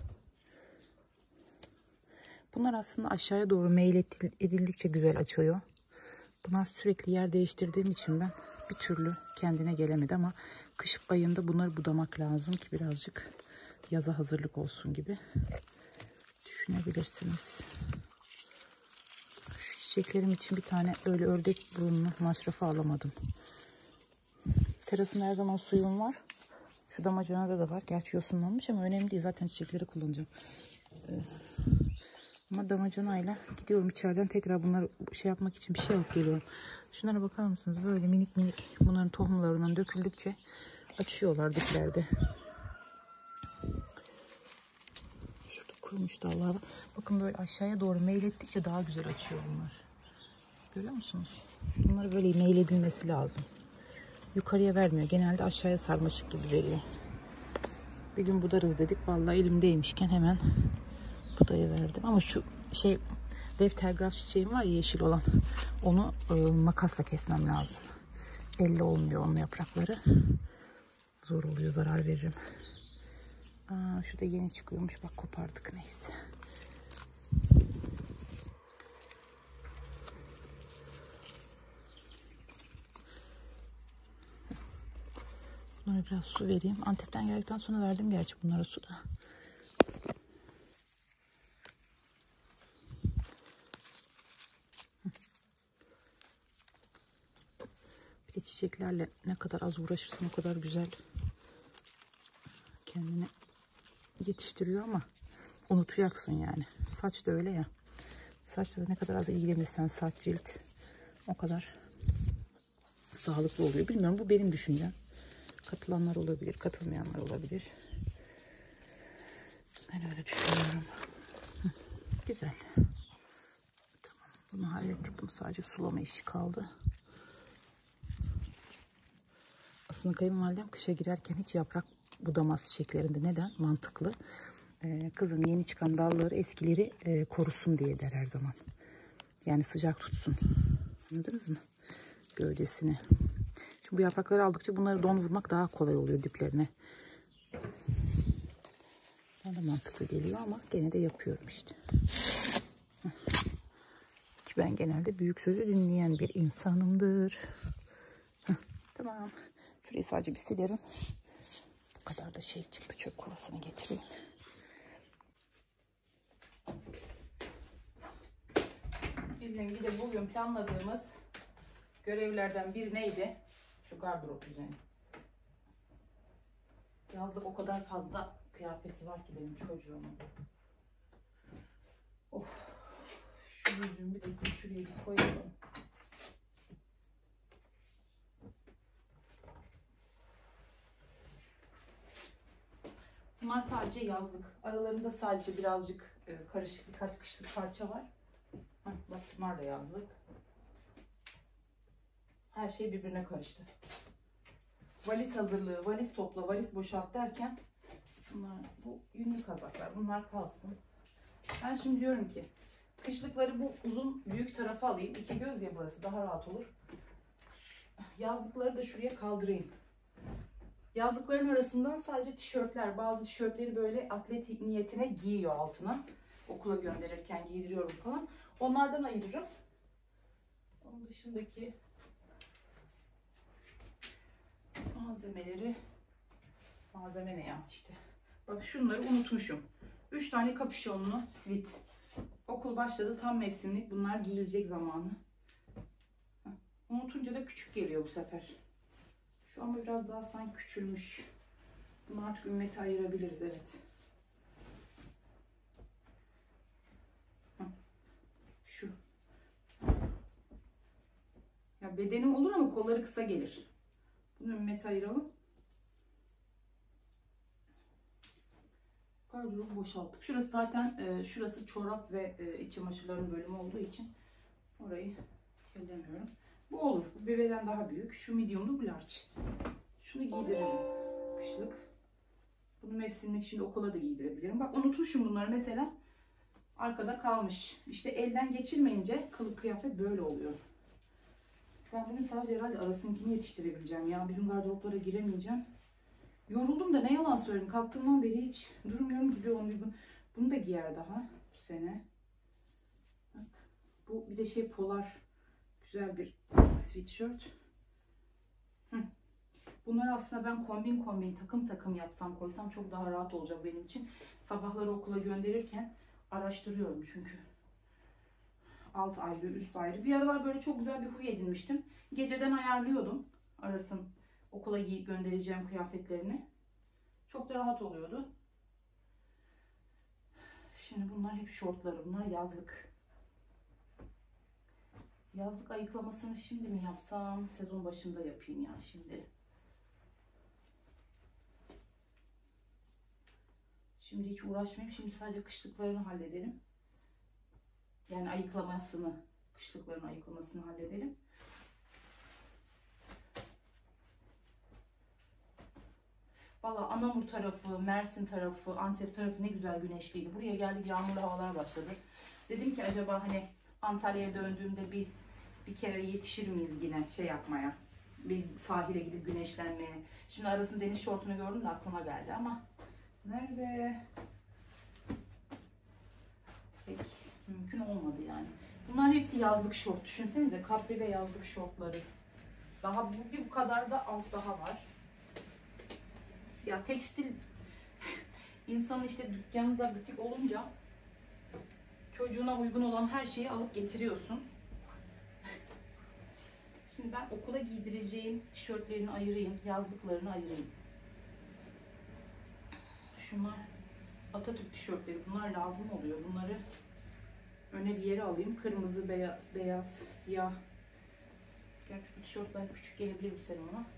Bunlar aslında aşağıya doğru edildikçe güzel açılıyor. Bunlar sürekli yer değiştirdiğim için ben bir türlü kendine gelemedi, ama kış ayında bunları budamak lazım ki birazcık yaza hazırlık olsun gibi düşünebilirsiniz. Şu çiçeklerim için bir tane öyle ördek burunlu masrafı alamadım. Terasında her zaman suyum var. Şu damacanada da var. Gerçi yosunlanmış ama önemli değil. Zaten çiçekleri kullanacağım. Ama damacanayla gidiyorum içeriden, tekrar bunları şey yapmak için bir şey alıp geliyorum. Şunlara bakar mısınız? Böyle minik minik, bunların tohumlarından döküldükçe açıyorlar diplerde. Şurada kurumuş dallar var. Bakın böyle aşağıya doğru meylettikçe daha güzel açıyor bunlar. Görüyor musunuz? Bunları böyle meyledilmesi lazım. Yukarıya vermiyor. Genelde aşağıya sarmaşık gibi veriyor. Bir gün budarız dedik. Vallahi elimdeymişken hemen budaya verdim. Ama şu şey, dev telgraf çiçeğim var ya, yeşil olan. Onu makasla kesmem lazım. Elle olmuyor onun yaprakları. Zor oluyor, zarar veririm. Aa, şu da yeni çıkıyormuş. Bak kopardık, neyse. Bunlara biraz su vereyim. Antep'ten geldikten sonra verdim gerçi bunlara su da. Bir de çiçeklerle ne kadar az uğraşırsan o kadar güzel kendini yetiştiriyor, ama unutacaksın yani. Saç da öyle ya. Saçla da ne kadar az ilgilenirsen, saç, cilt o kadar sağlıklı oluyor. Bilmiyorum, bu benim düşüncem. Katılanlar olabilir, katılmayanlar olabilir. Ben öyle düşünüyorum. Güzel. Tamam, bunu hallettik. Bunu sadece sulama işi kaldı. Aslında kayınvalidem kışa girerken hiç yaprak budamaz çiçeklerinde. Neden? Mantıklı. Kızım yeni çıkan dalları, eskileri korusun diye der her zaman. Yani sıcak tutsun. Anladınız mı? Gövdesini. Şimdi bu yaprakları aldıkça bunları don vurmak daha kolay oluyor diplerine. Bana da mantıklı geliyor ama gene de yapıyorum işte. Ki ben genelde büyük sözü dinleyen bir insanımdır. Tamam. Şurayı sadece bir silerim. Bu kadar da şey çıktı. Çöp kovasını getireyim. Bizim bir de bugün planladığımız görevlerden biri neydi? Şu gardırop düzeni. Yazlık o kadar fazla kıyafeti var ki benim çocuğumun. Of. Şu yüzümü bir de sadece yazlık. Aralarında sadece birazcık karışık birkaç kışlık parça var. Heh, bak bunlar da yazlık. Her şey birbirine karıştı. Valiz hazırlığı, valiz topla, valiz boşalt derken bunlar, bu yünlü kazaklar, bunlar kalsın. Ben şimdi diyorum ki kışlıkları bu uzun büyük tarafa alayım. 2 göz ya burası, daha rahat olur. Yazlıkları da şuraya kaldırayım. Yazlıkların arasından sadece tişörtler, bazı tişörtleri böyle atlet niyetine giyiyor altına. Okula gönderirken giydiriyorum falan. Onlardan ayırırım. Onun dışındaki malzemeleri, malzeme ne ya işte. Bak şunları unutmuşum. 3 tane kapüşonlu sweat. Okul başladı, tam mevsimlik, bunlar giyilecek zamanı. Unutunca da küçük geliyor bu sefer. Şu ama biraz daha sanki küçülmüş. Bunu artık ümmete ayırabiliriz, evet. Şu. Ya bedenim olur ama kolları kısa gelir. Bunu ümmete ayıralım. Gardırobu boşalttık. Şurası zaten şurası çorap ve iç çamaşırların bölümü olduğu için orayı çeviremiyorum. Bu olur. Bu bir beden daha büyük. Şu medium'lu, bu large. Şunu giydirelim. Kışlık. Bunu mevsimlik, şimdi okula da giydirebilirim. Bak unutmuşum bunları mesela. Arkada kalmış. İşte elden geçirmeyince kılık kıyafet böyle oluyor. Ben bugün sadece herhalde Aras'ınkini yetiştirebileceğim. Ya bizim gardıroplara giremeyeceğim. Yoruldum da ne yalan söyleyeyim. Kalktığımdan beri hiç durmuyorum gibi olmuyor. Bunu da giyer daha bu sene. Bak, bu bir de şey polar. Güzel bir sweatshirt. Bunları aslında ben kombin takım takım yapsam, koysam çok daha rahat olacak benim için. Sabahları okula gönderirken araştırıyorum çünkü. Alt ayrı, üst ayrı. Bir aralar böyle çok güzel bir huy edinmiştim. Geceden ayarlıyordum Aras'ın okula göndereceğim kıyafetlerini. Çok da rahat oluyordu. Şimdi bunlar hep şortları. Bunlar yazlık. Yazlık ayıklamasını şimdi mi yapsam? Sezon başında yapayım ya şimdi. Şimdi hiç uğraşmayayım. Şimdi sadece kışlıklarını halledelim. Yani ayıklamasını, kışlıkların ayıklamasını halledelim. Valla Anamur tarafı, Mersin tarafı, Antep tarafı ne güzel güneşliydi. Buraya geldik, yağmurlu havalar başladı. Dedim ki acaba hani Antalya'ya döndüğümde bir kere yetişir miyiz yine şey yapmaya. Bir sahile gidip güneşlenmeye. Şimdi Aras'ın deniz şortunu gördüm de aklıma geldi ama nerede? Pek mümkün olmadı yani. Bunlar hepsi yazlık şort. Düşünsenize, kapri ve yazlık şortları. Daha bu kadar da alt daha var. Ya tekstil insanın işte dükkanında, butik olunca çocuğuna uygun olan her şeyi alıp getiriyorsun. Şimdi ben okula giydireceğim tişörtlerini ayırayım, yazlıklarını ayırayım. Şunlar Atatürk tişörtleri, bunlar lazım oluyor. Bunları öne bir yere alayım. Kırmızı, beyaz, siyah. Gerçi bu tişört belki küçük gelebilir bu sene ona.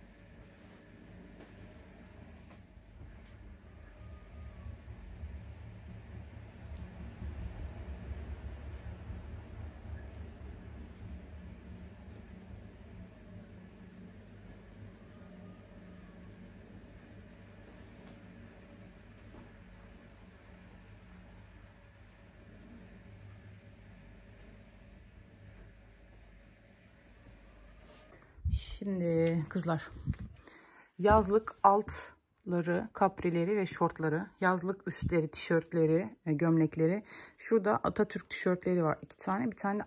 Şimdi kızlar, yazlık altları, kaprileri ve şortları, yazlık üstleri, tişörtleri, gömlekleri. Şurada Atatürk tişörtleri var 2 tane. Bir tane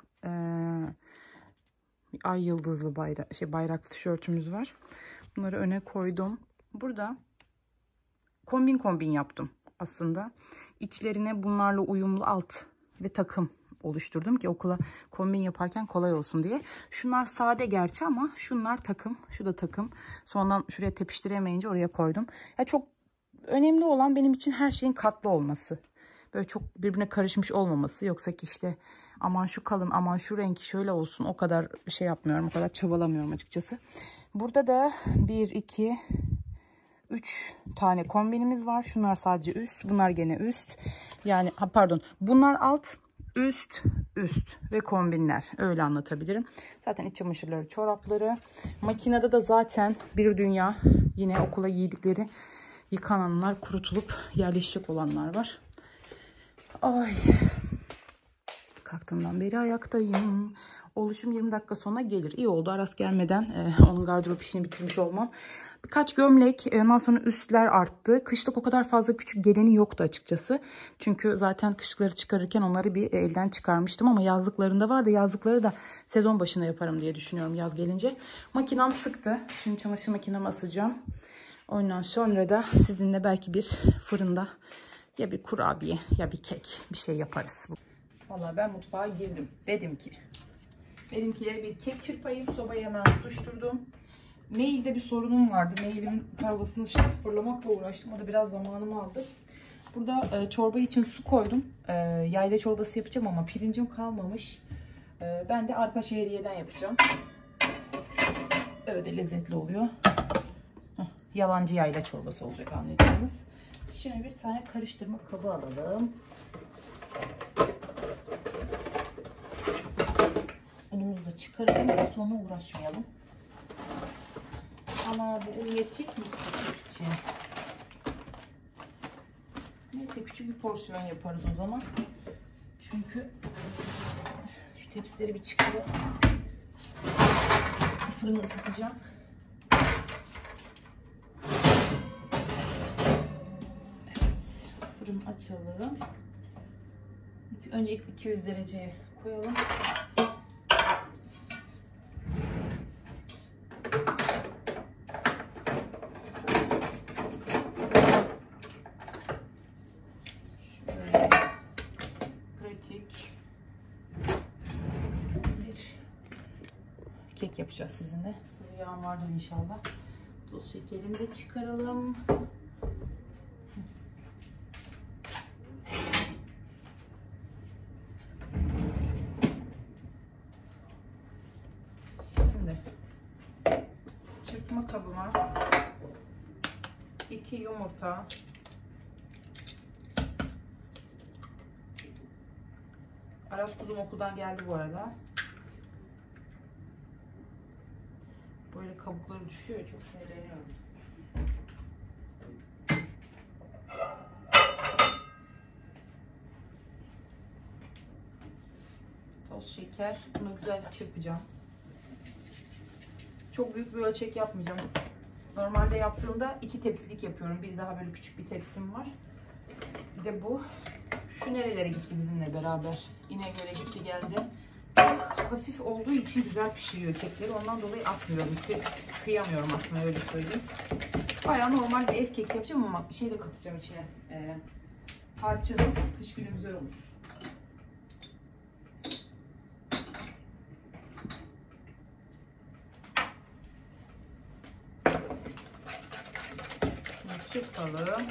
ay yıldızlı bayraklı tişörtümüz var. Bunları öne koydum. Burada kombin yaptım aslında. İçlerine bunlarla uyumlu alt ve takım oluşturdum ki okula kombin yaparken kolay olsun diye. Şunlar sade gerçi ama şunlar takım. Şu da takım. Sonradan şuraya tepiştiremeyince oraya koydum. Ya çok önemli olan benim için her şeyin katlı olması. Böyle çok birbirine karışmış olmaması. Yoksa ki işte aman şu kalın, aman şu renk şöyle olsun, o kadar şey yapmıyorum. O kadar çabalamıyorum açıkçası. Burada da 1, 2, 3 tane kombinimiz var. Şunlar sadece üst. Bunlar gene üst. Yani pardon. Bunlar alt, üst, üst ve kombinler. Öyle anlatabilirim. Zaten iç çamaşırları, çorapları. Makinede de zaten bir dünya yine okula giydikleri yıkananlar, kurutulup yerleşecek olanlar var. Ay. Kalktığımdan beri ayaktayım. Oluşum 20 dakika sonra gelir. İyi oldu Aras gelmeden onun gardırop işini bitirmiş olmam. Birkaç gömlek, ondan sonra üstler arttı. Kışlık o kadar fazla küçük geleni yoktu açıkçası. Çünkü zaten kışlıkları çıkarırken onları bir elden çıkarmıştım. Ama yazlıklarında vardı. Yazlıkları da sezon başında yaparım diye düşünüyorum yaz gelince. Makinam sıktı. Şimdi çamaşır makinemi asacağım. Ondan sonra da sizinle belki bir fırında ya bir kurabiye ya bir kek bir şey yaparız. Vallahi ben mutfağa girdim. Dedim ki bir kek çırpayım. Sobayı hemen tutuşturdum. Mailde bir sorunum vardı. Mailimin kargosunu sıfırlamakla uğraştım. O da biraz zamanımı aldı. Burada çorba için su koydum. Yayla çorbası yapacağım ama pirincim kalmamış. Ben de arpa şehriyeden yapacağım. Öyle de lezzetli oluyor. Yalancı yayla çorbası olacak anlayacağınız. Şimdi bir tane karıştırma kabı alalım. Unumuzu da çıkaralım. Sonra uğraşmayalım. Ama bu un yetecek mi? Için. Neyse küçük bir porsiyon yaparız o zaman. Çünkü şu tepsileri bir çıkarıp fırını ısıtacağım. Evet. Fırını açalım. Önce 200 dereceye koyalım. Kek yapacağız sizinle. Sıvı yağım vardır inşallah. Toz şekerimi de çıkaralım. Şimdi çırpma kabıma 2 yumurta, Aras kuzum okuldan geldi bu arada. Böyle kabukları düşüyor. Çok sinirleniyorum. Toz şeker. Bunu güzelce çırpacağım. Çok büyük bir ölçek yapmayacağım. Normalde yaptığımda 2 tepsilik yapıyorum. Bir daha böyle küçük bir tepsim var. Bir de bu. Şu nerelere gitti bizimle beraber? İnegöl'e gitti geldi. Hafif olduğu için güzel pişiriyor kekleri. Ondan dolayı atmıyorum. Kıyamıyorum atmaya öyle söyleyeyim. Bayağı normal bir ev keki yapacağım ama bir şey de katacağım içine. Tarçın. Kış günü güzel olur. Bunu çırpalım.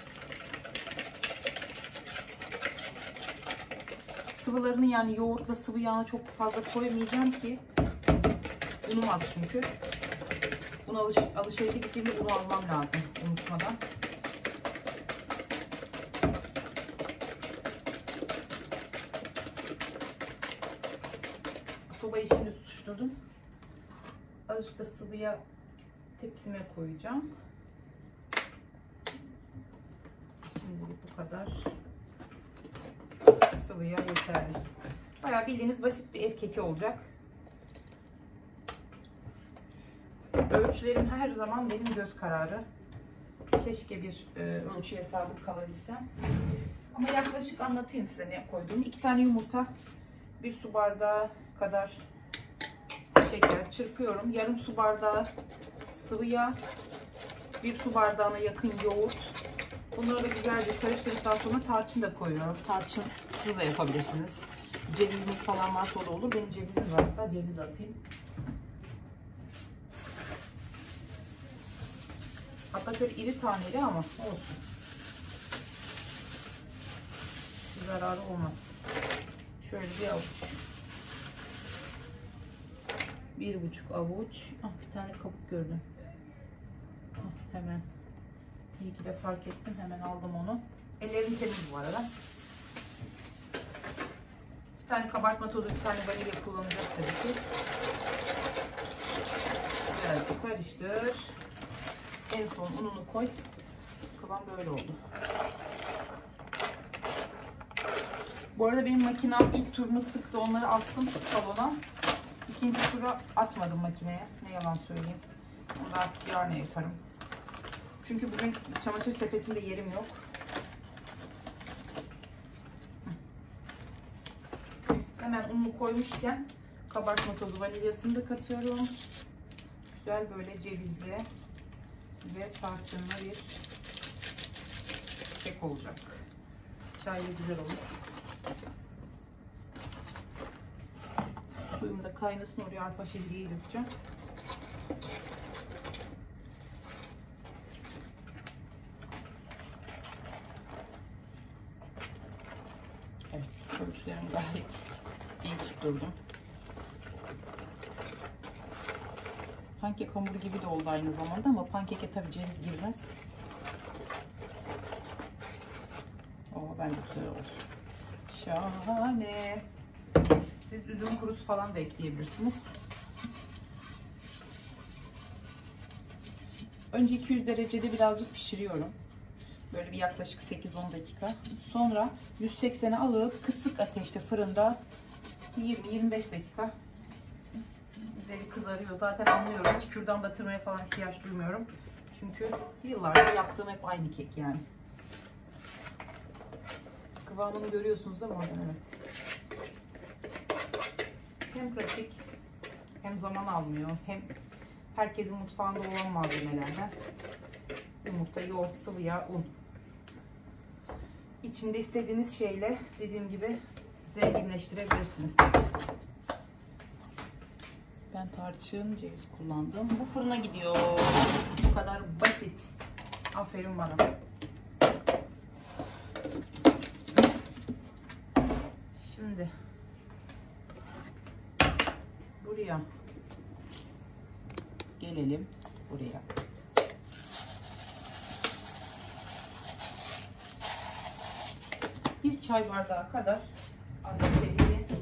Sıvılarını yani yoğurtla sıvı yağını çok fazla koymayacağım ki unum az çünkü. Un alışverişe gittiğimde unu almam lazım unutmadan. Sobayı şimdi tutuşturdum. Azıcık da sıvıya tepsime koyacağım. Şimdilik bu kadar. Sıvıya yeterli. Bayağı bildiğiniz basit bir ev keki olacak. Ölçülerim her zaman benim göz kararı. Keşke bir ölçüye sadık kalabilsem. Ama yaklaşık anlatayım size ne koyduğumu. 2 tane yumurta, 1 su bardağı kadar şeker çırpıyorum. Yarım su bardağı sıvı yağ, 1 su bardağına yakın yoğurt. Bunları da güzelce karıştırdıktan sonra tarçın da koyuyorum. Tarçın siz de yapabilirsiniz. Ceviziniz falan varsa o da olur. Benim cevizim var. Hatta ceviz de atayım. Hatta şöyle iri taneli ama olsun. Bir zararı olmaz. Şöyle bir avuç. 1,5 avuç. Ah, bir tane kabuk gördüm. Ah, hemen İyi ki de fark ettim. Hemen aldım onu. Ellerim temiz bu arada. Bir tane kabartma tozu, bir tane vanilya kullanacağız tabii ki. Birazcık karıştır. En son ununu koy. Kıvam böyle oldu. Bu arada benim makinem ilk turunu sıktı. Onları astım salona. İkinci tura atmadım makineye. Ne yalan söyleyeyim. Onu da artık yarın yaparım. Çünkü bugün çamaşır sepetimde yerim yok. Hemen ununu koymuşken kabartma tozu, vanilyasını da katıyorum. Güzel böyle cevizli ve tarçınlı bir kek olacak. Çaylı güzel olur. Suyum da kaynasın, oraya arpa şehriyeyi dökeceğim. Evet, ölçülerimi gayet iyi tutturdum. Pankek hamuru gibi de oldu aynı zamanda ama pankeke tabii ceviz girmez. Oo, bence güzel oldu. Şahane. Siz üzüm kurusu falan da ekleyebilirsiniz. Önce 200 derecede birazcık pişiriyorum. Böyle bir yaklaşık 8-10 dakika. Sonra 180'e alıp kısık ateşte fırında 20-25 dakika. Üzeri kızarıyor. Zaten anlıyorum. Hiç kürdan batırmaya falan ihtiyaç duymuyorum. Çünkü yıllardır yaptığım hep aynı kek yani. Kıvamını görüyorsunuz değil mi oradan? Evet. Hem pratik, hem zaman almıyor, hem herkesin mutfağında olan malzemelerden. Yumurta, yoğurt, sıvı yağ, un. İçinde istediğiniz şeyle dediğim gibi zenginleştirebilirsiniz. Ben tarçın, ceviz kullandım. Bu fırına gidiyor. Bu kadar basit. Aferin bana. Şimdi buraya gelelim. Buraya. Bir çay bardağı kadar ateşi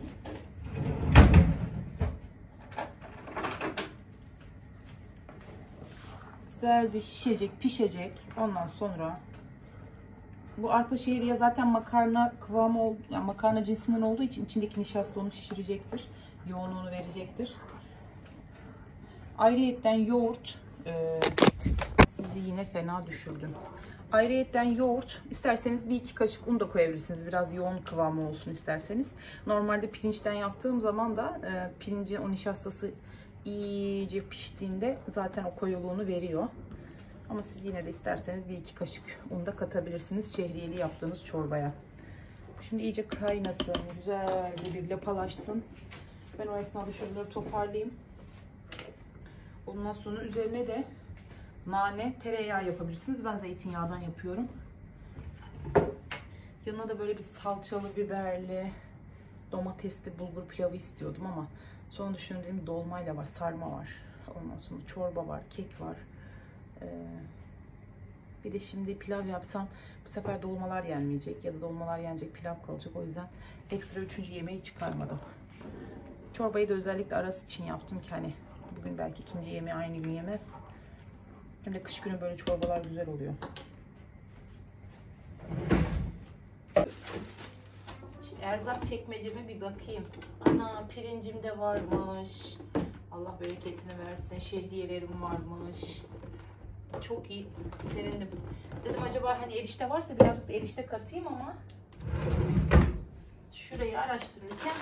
güzelce şişecek, pişecek. Ondan sonra bu arpa şehriye zaten makarna kıvamı, yani makarna cinsinden olduğu için içindeki nişasta onu şişirecektir. Yoğunluğunu verecektir. Ayrıyetten yoğurt, sizi yine fena düşürdüm. Ayrıyetten yoğurt, isterseniz bir iki kaşık un da koyabilirsiniz. Biraz yoğun kıvamı olsun isterseniz. Normalde pirinçten yaptığım zaman da pirincin o nişastası iyice piştiğinde zaten o koyuluğunu veriyor. Ama siz yine de isterseniz bir iki kaşık un da katabilirsiniz şehriyeli yaptığınız çorbaya. Şimdi iyice kaynasın, güzelce bir lapalaşsın. Ben o esnada şunları toparlayayım. Ondan sonra üzerine de nane, tereyağı yapabilirsiniz. Ben zeytinyağından yapıyorum. Yanına da böyle bir salçalı, biberli, domatesli bulgur pilavı istiyordum ama sonra düşündüğüm dolmayla var, sarma var. Ondan sonra çorba var, kek var. Bir de şimdi pilav yapsam bu sefer dolmalar yenmeyecek ya da dolmalar yenecek, pilav kalacak. O yüzden ekstra 3. yemeği çıkarmadım. Çorbayı da özellikle arası için yaptım ki hani bugün belki 2. yemeği aynı gün yemez. Hem de kış günü böyle çorbalar güzel oluyor. Şimdi erzak çekmeceme bir bakayım. Ana, pirincim de varmış. Allah bereketini versin. Şehriyelerim varmış. Çok iyi. Sevindim. Dedim acaba hani erişte varsa birazcık da erişte katayım ama şurayı araştırırken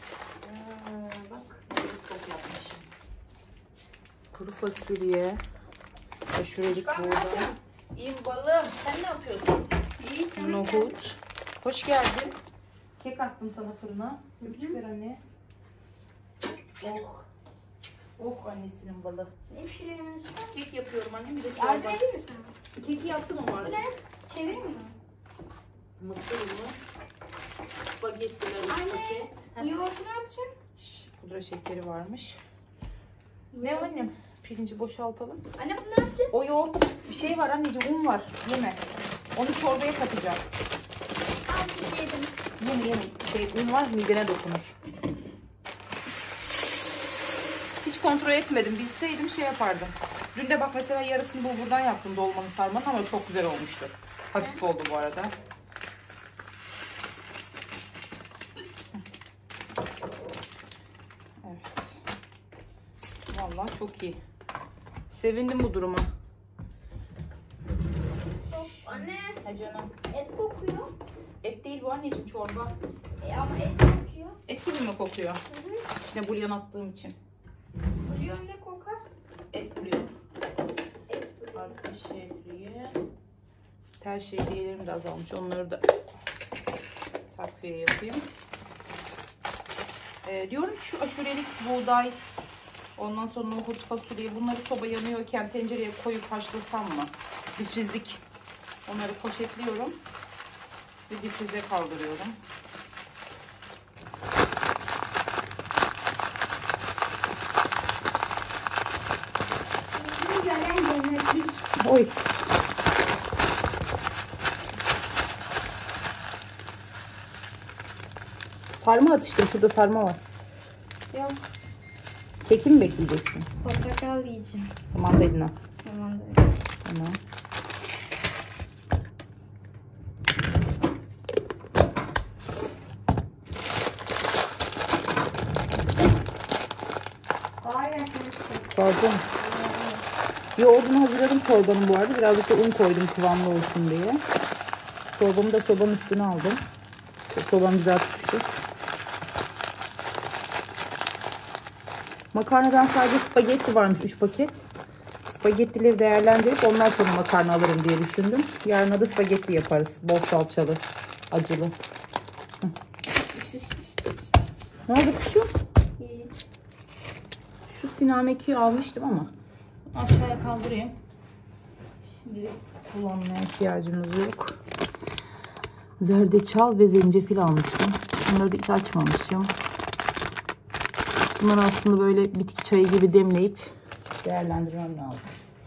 bak ne stok yapmışım. Kuru fasulye. Şuracık buğday. İyiyim balım. Sen ne yapıyorsun? İyi, sen nohut. Hoş geldin. Kek attım sana fırına. Öpücük ver anne. Oh. Oh annesinin balı. Ne pişiriyorsun? Kek yapıyorum annem. Bir de Yardım edeyim mi sana? Keki yaptım ama. Bu ne? Çevireyim mi? Mısır unu. Spagettiler. Anne, yoğurtu ne yapacaksın? Pudra şekeri varmış. Ne annem? Pirinci boşaltalım. Anne bu ne yapacak? O yoğurt bir şey var anneciğim, un var. Yeme. Onu çorbaya katacağım. Azıcık yedim. Yeme. Un var, midene dokunur. Hiç kontrol etmedim. Bilseydim şey yapardım. Dün de bak mesela yarısını bulgurdan yaptım dolmanın sarmanın ama çok güzel olmuştu. Hafif oldu bu arada. Evet. Vallahi çok iyi. Sevindim bu duruma. Anne. Ha canım. Et kokuyor. Et değil bu anneciğim, çorba. Ama et kokuyor. Et gibi mi kokuyor? Hı hı. İçine bulyon attığım için. Bulyon ne kokar? Et bulyon. Et bulyon. Arpa şehriye. Tel şehriyelerim de azalmış. Onları da takviye yapayım. Diyorum ki şu aşurelik buğday, ondan sonra nohut, fasulye, bunları soba yanıyorken tencereye koyup haşlasam mı? Difrizlik. Onları poşetliyorum ve difrize kaldırıyorum. Oy. Sarma at işte. Şurada sarma var. Yok. Keki mi bekleyeceksin? Portakal yiyeceğim. Tamam da eline. Tamam. Tamam. Pardon. Yoğurdunu hazırladım çorbanın bu arada. Birazcık da un koydum kıvamlı olsun diye. Çorbamı da sobanın üstüne aldım. Sobanın güzel tutuştu. Makarnadan sadece spagetti varmış 3 paket. Spagettileri değerlendirip ondan sonra makarna alırım diye düşündüm. Yarın da spagetti yaparız. Bol salçalı, acılı. Ne oldu kuşum? Şu sinamekiyi almıştım ama aşağıya kaldırayım. Şimdi kullanmaya ihtiyacımız yok. Zerdeçal ve zencefil almıştım. Bunları da hiç açmamışım. Bunları aslında böyle bitki çayı gibi demleyip değerlendirmem lazım.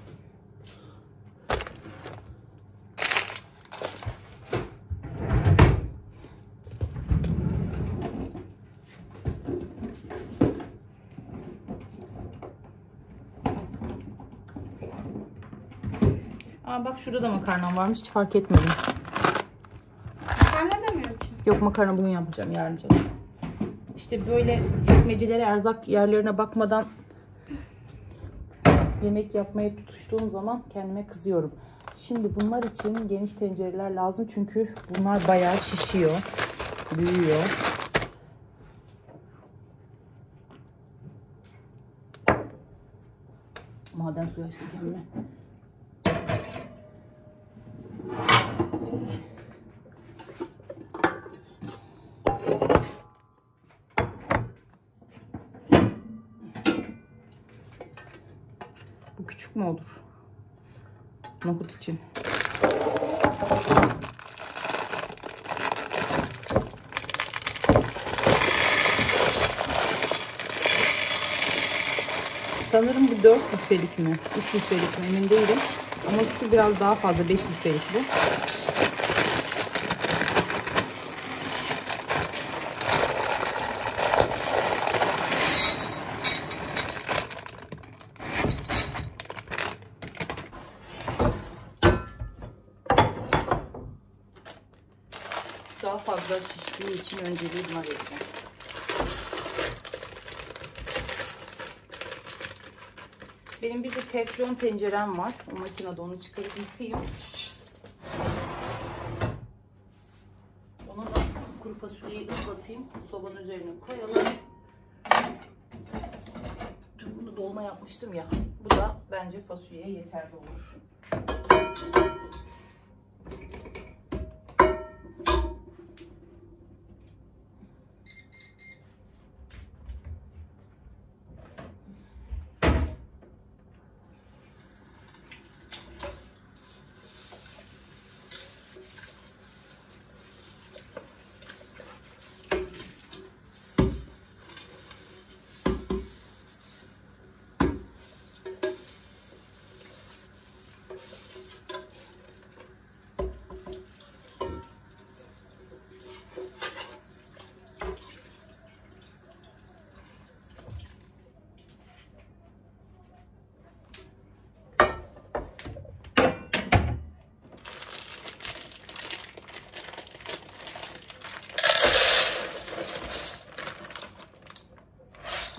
Aa bak şurada da makarnam varmış. Hiç fark etmedim. Makarna da mı yapacağım? Yok, makarna bugün yapacağım, yarın canım. İşte böyle çekmecelere, erzak yerlerine bakmadan yemek yapmaya tutuştuğum zaman kendime kızıyorum. Şimdi bunlar için geniş tencereler lazım çünkü bunlar bayağı şişiyor, büyüyor. Maden suyu açtım kendime. Bu küçük mü olur? Nohut için. Sanırım bu 4 litrelik mi? 3 litrelik mi? Emin değilim. Ama şu biraz daha fazla, 5 litrelik bu. Daha fazla şiştiği için önceliği buna vereceğim. Benim bir de teflon tencerem var. O makinede, onu çıkarıp yıkayayım. Ona da kuru fasulyeyi ıslatayım. Sobanın üzerine koyalım. Dün bunu dolma yapmıştım ya. Bu da bence fasulyeye yeterli olur.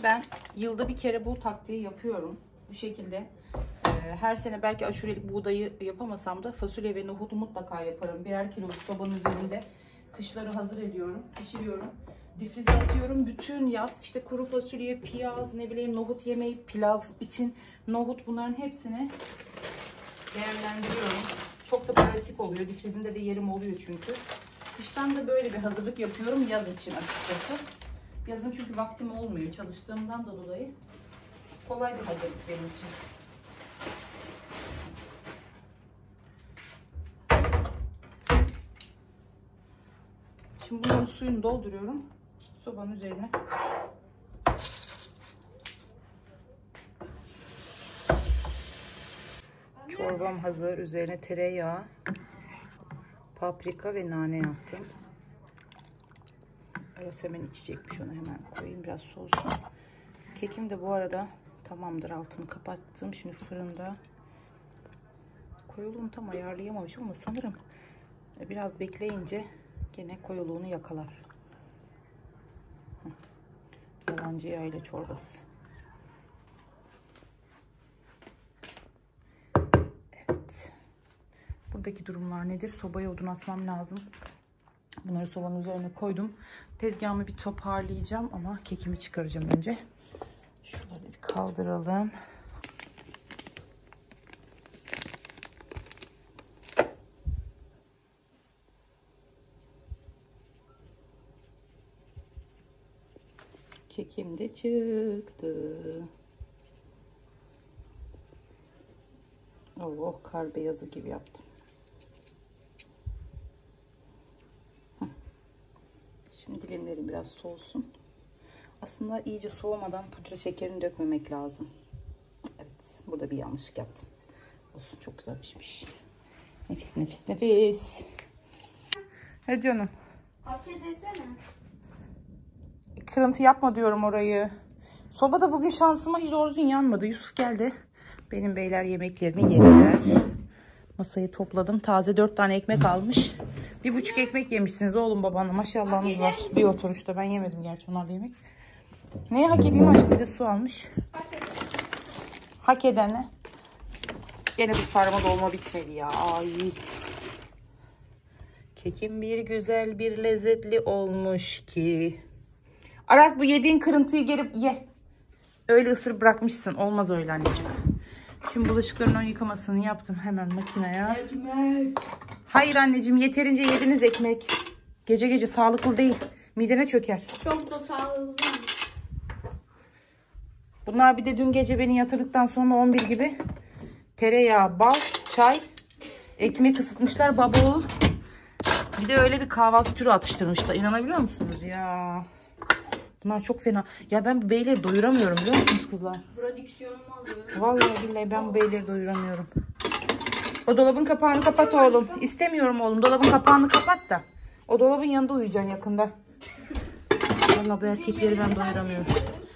Ben yılda bir kere bu taktiği yapıyorum. Bu şekilde. Her sene belki aşurelik buğdayı yapamasam da fasulye ve nohutu mutlaka yaparım. Birer kiloluk sobanın üzerinde kışları hazır ediyorum, pişiriyorum. Difrize atıyorum. Bütün yaz işte kuru fasulye, piyaz, ne bileyim nohut yemeği, pilav için nohut, bunların hepsini değerlendiriyorum. Çok da pratik oluyor. Difrizinde de yerim oluyor çünkü. Kıştan da böyle bir hazırlık yapıyorum yaz için açıkçası. Yazın çünkü vaktim olmuyor çalıştığımdan da dolayı. Kolay bir hazırlık benim için. Şimdi bunun suyunu dolduruyorum. Sobanın üzerine. Çorbam hazır. Üzerine tereyağı, paprika ve nane yaptım. Aras hemen içecekmiş, onu hemen koyayım biraz soğusun. Kekim de bu arada tamamdır. Altını kapattım. Şimdi fırında. Koyuluğunu tam ayarlayamamışım ama sanırım biraz bekleyince gene koyuluğunu yakalar. Yalancı yayla çorbası. Evet. Buradaki durumlar nedir? Sobaya odun atmam lazım. Bunları sobanın üzerine koydum. Tezgahımı bir toparlayacağım ama kekimi çıkaracağım önce. Şuraları bir kaldıralım. Kekim de çıktı. Oh, kar beyazı gibi yaptım. Şimdi dilimlerim biraz soğusun. Aslında iyice soğumadan pudra şekerini dökmemek lazım. Evet, burada bir yanlışlık yaptım. Olsun, çok güzel pişmiş. Nefis nefis nefis. He canım. Hak edesene. Kırıntı yapma diyorum orayı. Sobada bugün şansıma hiç orzun yanmadı. Yusuf geldi. Benim beyler yemeklerini yediler. Masayı topladım. Taze 4 tane ekmek almış. 1,5 ekmek yemişsiniz oğlum babanla. Maşallahınız var. Bir oturuşta. Ben yemedim gerçi onlarla yemek. Neye hak edeyim aşkım? Bir de su almış. Hak edene. Gene bu sarma dolma bitmedi ya. Ay. Kekim bir güzel bir lezzetli olmuş ki. Aras, bu yediğin kırıntıyı gelip ye. Öyle ısırıp bırakmışsın. Olmaz öyle anneciğim. Şimdi bulaşıkların ön yıkamasını yaptım hemen makineye. Ekmek. Hayır anneciğim, yeterince yediniz ekmek. Gece gece sağlıklı değil. Midene çöker. Çok da sağlıklı. Bunlar bir de dün gece beni yatırdıktan sonra 11 gibi tereyağı, bal, çay, ekmek ısıtmışlar baba oğul. Bir de öyle bir kahvaltı türü atıştırmışlar. İnanabiliyor musunuz ya? Bunlar çok fena. Ya ben bu beyleri doyuramıyorum biliyor musunuz kızlar? Prodüksiyonumu alıyorum. Vallahi billahi ben bu beyleri doyuramıyorum. O dolabın kapağını kapat oğlum. İstemiyorum oğlum. Dolabın kapağını kapat da. O dolabın yanında uyuyacaksın yakında. Vallahi bu erkekleri ben doyuramıyorum.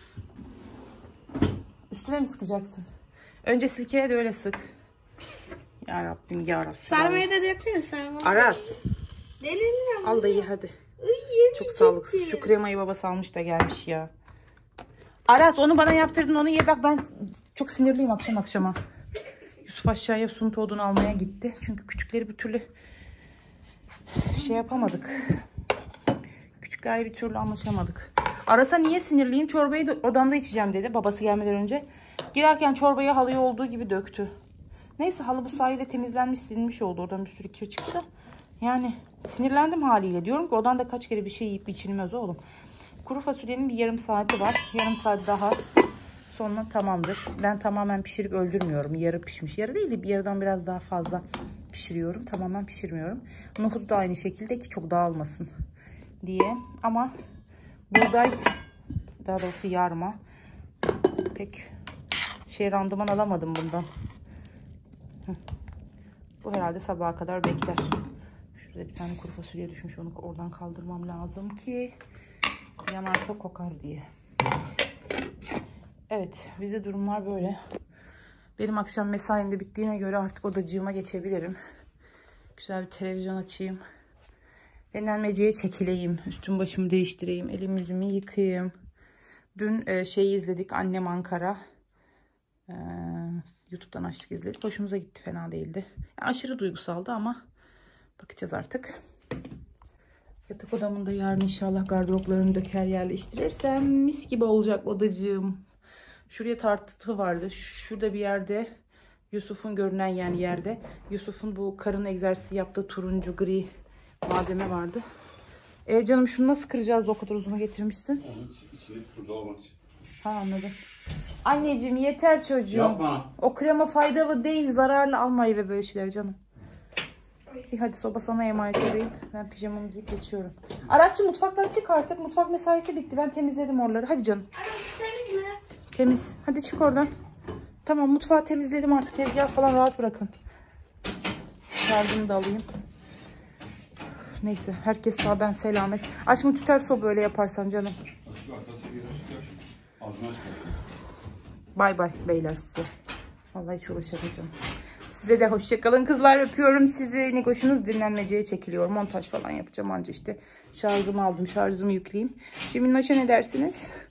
Üstüne mi sıkacaksın? Önce silkeye de öyle sık. Ya Rabbim ya Rabbim. Sarmayı da döksene sarma. Aras. Denedin ama. Al da ye hadi. Çok sağlıksız. Şu kremayı babası almış da gelmiş ya. Aras, onu bana yaptırdın, onu ye. Bak ben çok sinirliyim akşama. Yusuf aşağıya sunta odunu almaya gitti. Çünkü küçükleri bir türlü şey yapamadık. Küçüklerle bir türlü anlaşamadık. Aras'a niye sinirliyim? Çorbayı da odamda içeceğim dedi babası gelmeden önce. Girerken çorbayı halıya olduğu gibi döktü. Neyse, halı bu sayede temizlenmiş, silinmiş oldu. Oradan bir sürü kir çıktı. Yani sinirlendim haliyle. Diyorum ki odanda kaç kere bir şey yiyip içilmez oğlum. Kuru fasulyenin bir yarım saati var. Yarım saat daha sonra tamamdır. Ben tamamen pişirip öldürmüyorum. Yarı pişmiş. Yarı değil de bir yarıdan biraz daha fazla pişiriyorum. Tamamen pişirmiyorum. Nohut da aynı şekilde ki çok dağılmasın diye. Ama buğday, daha doğrusu yarma, pek randıman alamadım bundan. Bu herhalde sabaha kadar bekler. Şurada bir tane kuru fasulye düşmüş. Onu oradan kaldırmam lazım ki yanarsa kokar diye. Evet, bize durumlar böyle. Benim akşam mesaim de bittiğine göre artık odacığıma geçebilirim. Güzel bir televizyon açayım. Dinlenmeciye çekileyim. Üstüm başımı değiştireyim. Elimi yüzümü yıkayayım. Dün şeyi izledik. Annem Ankara. YouTube'dan açtık izledik. Hoşumuza gitti. Fena değildi. Yani aşırı duygusaldı ama bakacağız artık. Yatak odamın da yarın inşallah gardıroplarını döker yerleştirirsem mis gibi olacak odacığım. Şuraya tartı vardı. Şurada bir yerde Yusuf'un görünen yani yerde. Yusuf'un bu karın egzersizi yaptığı turuncu gri malzeme vardı. Canım şunu nasıl kıracağız, o kadar uzuna getirmişsin? İçine turda olmak için. Ha, anladım. Anneciğim yeter çocuğum. Yapma. O krema faydalı değil, zararlı, alma eve böyle şeyler canım. İyi hadi, soba sana emanet edeyim. Ben pijamamı giyip geçiyorum. Araççı mutfaktan çık artık. Mutfak mesaisi bitti. Ben temizledim oraları. Hadi canım. Temiz mi? Temiz. Hadi çık oradan. Tamam, mutfağı temizledim artık. Tezgah falan rahat bırakın. Şarjımı da alayım. Neyse, herkes sağ, ben selamet. Aşkım tüter soba öyle yaparsan canım. Bay bay beyler size. Vallahi hiç uğraşamayacağım. Size de hoşçakalın kızlar, öpüyorum sizi. Nigoş'unuz dinlenmeceye çekiliyor. Montaj falan yapacağım anca işte. Şarjımı aldım, şarjımı yükleyeyim. Şimdi Noş'a ne dersiniz?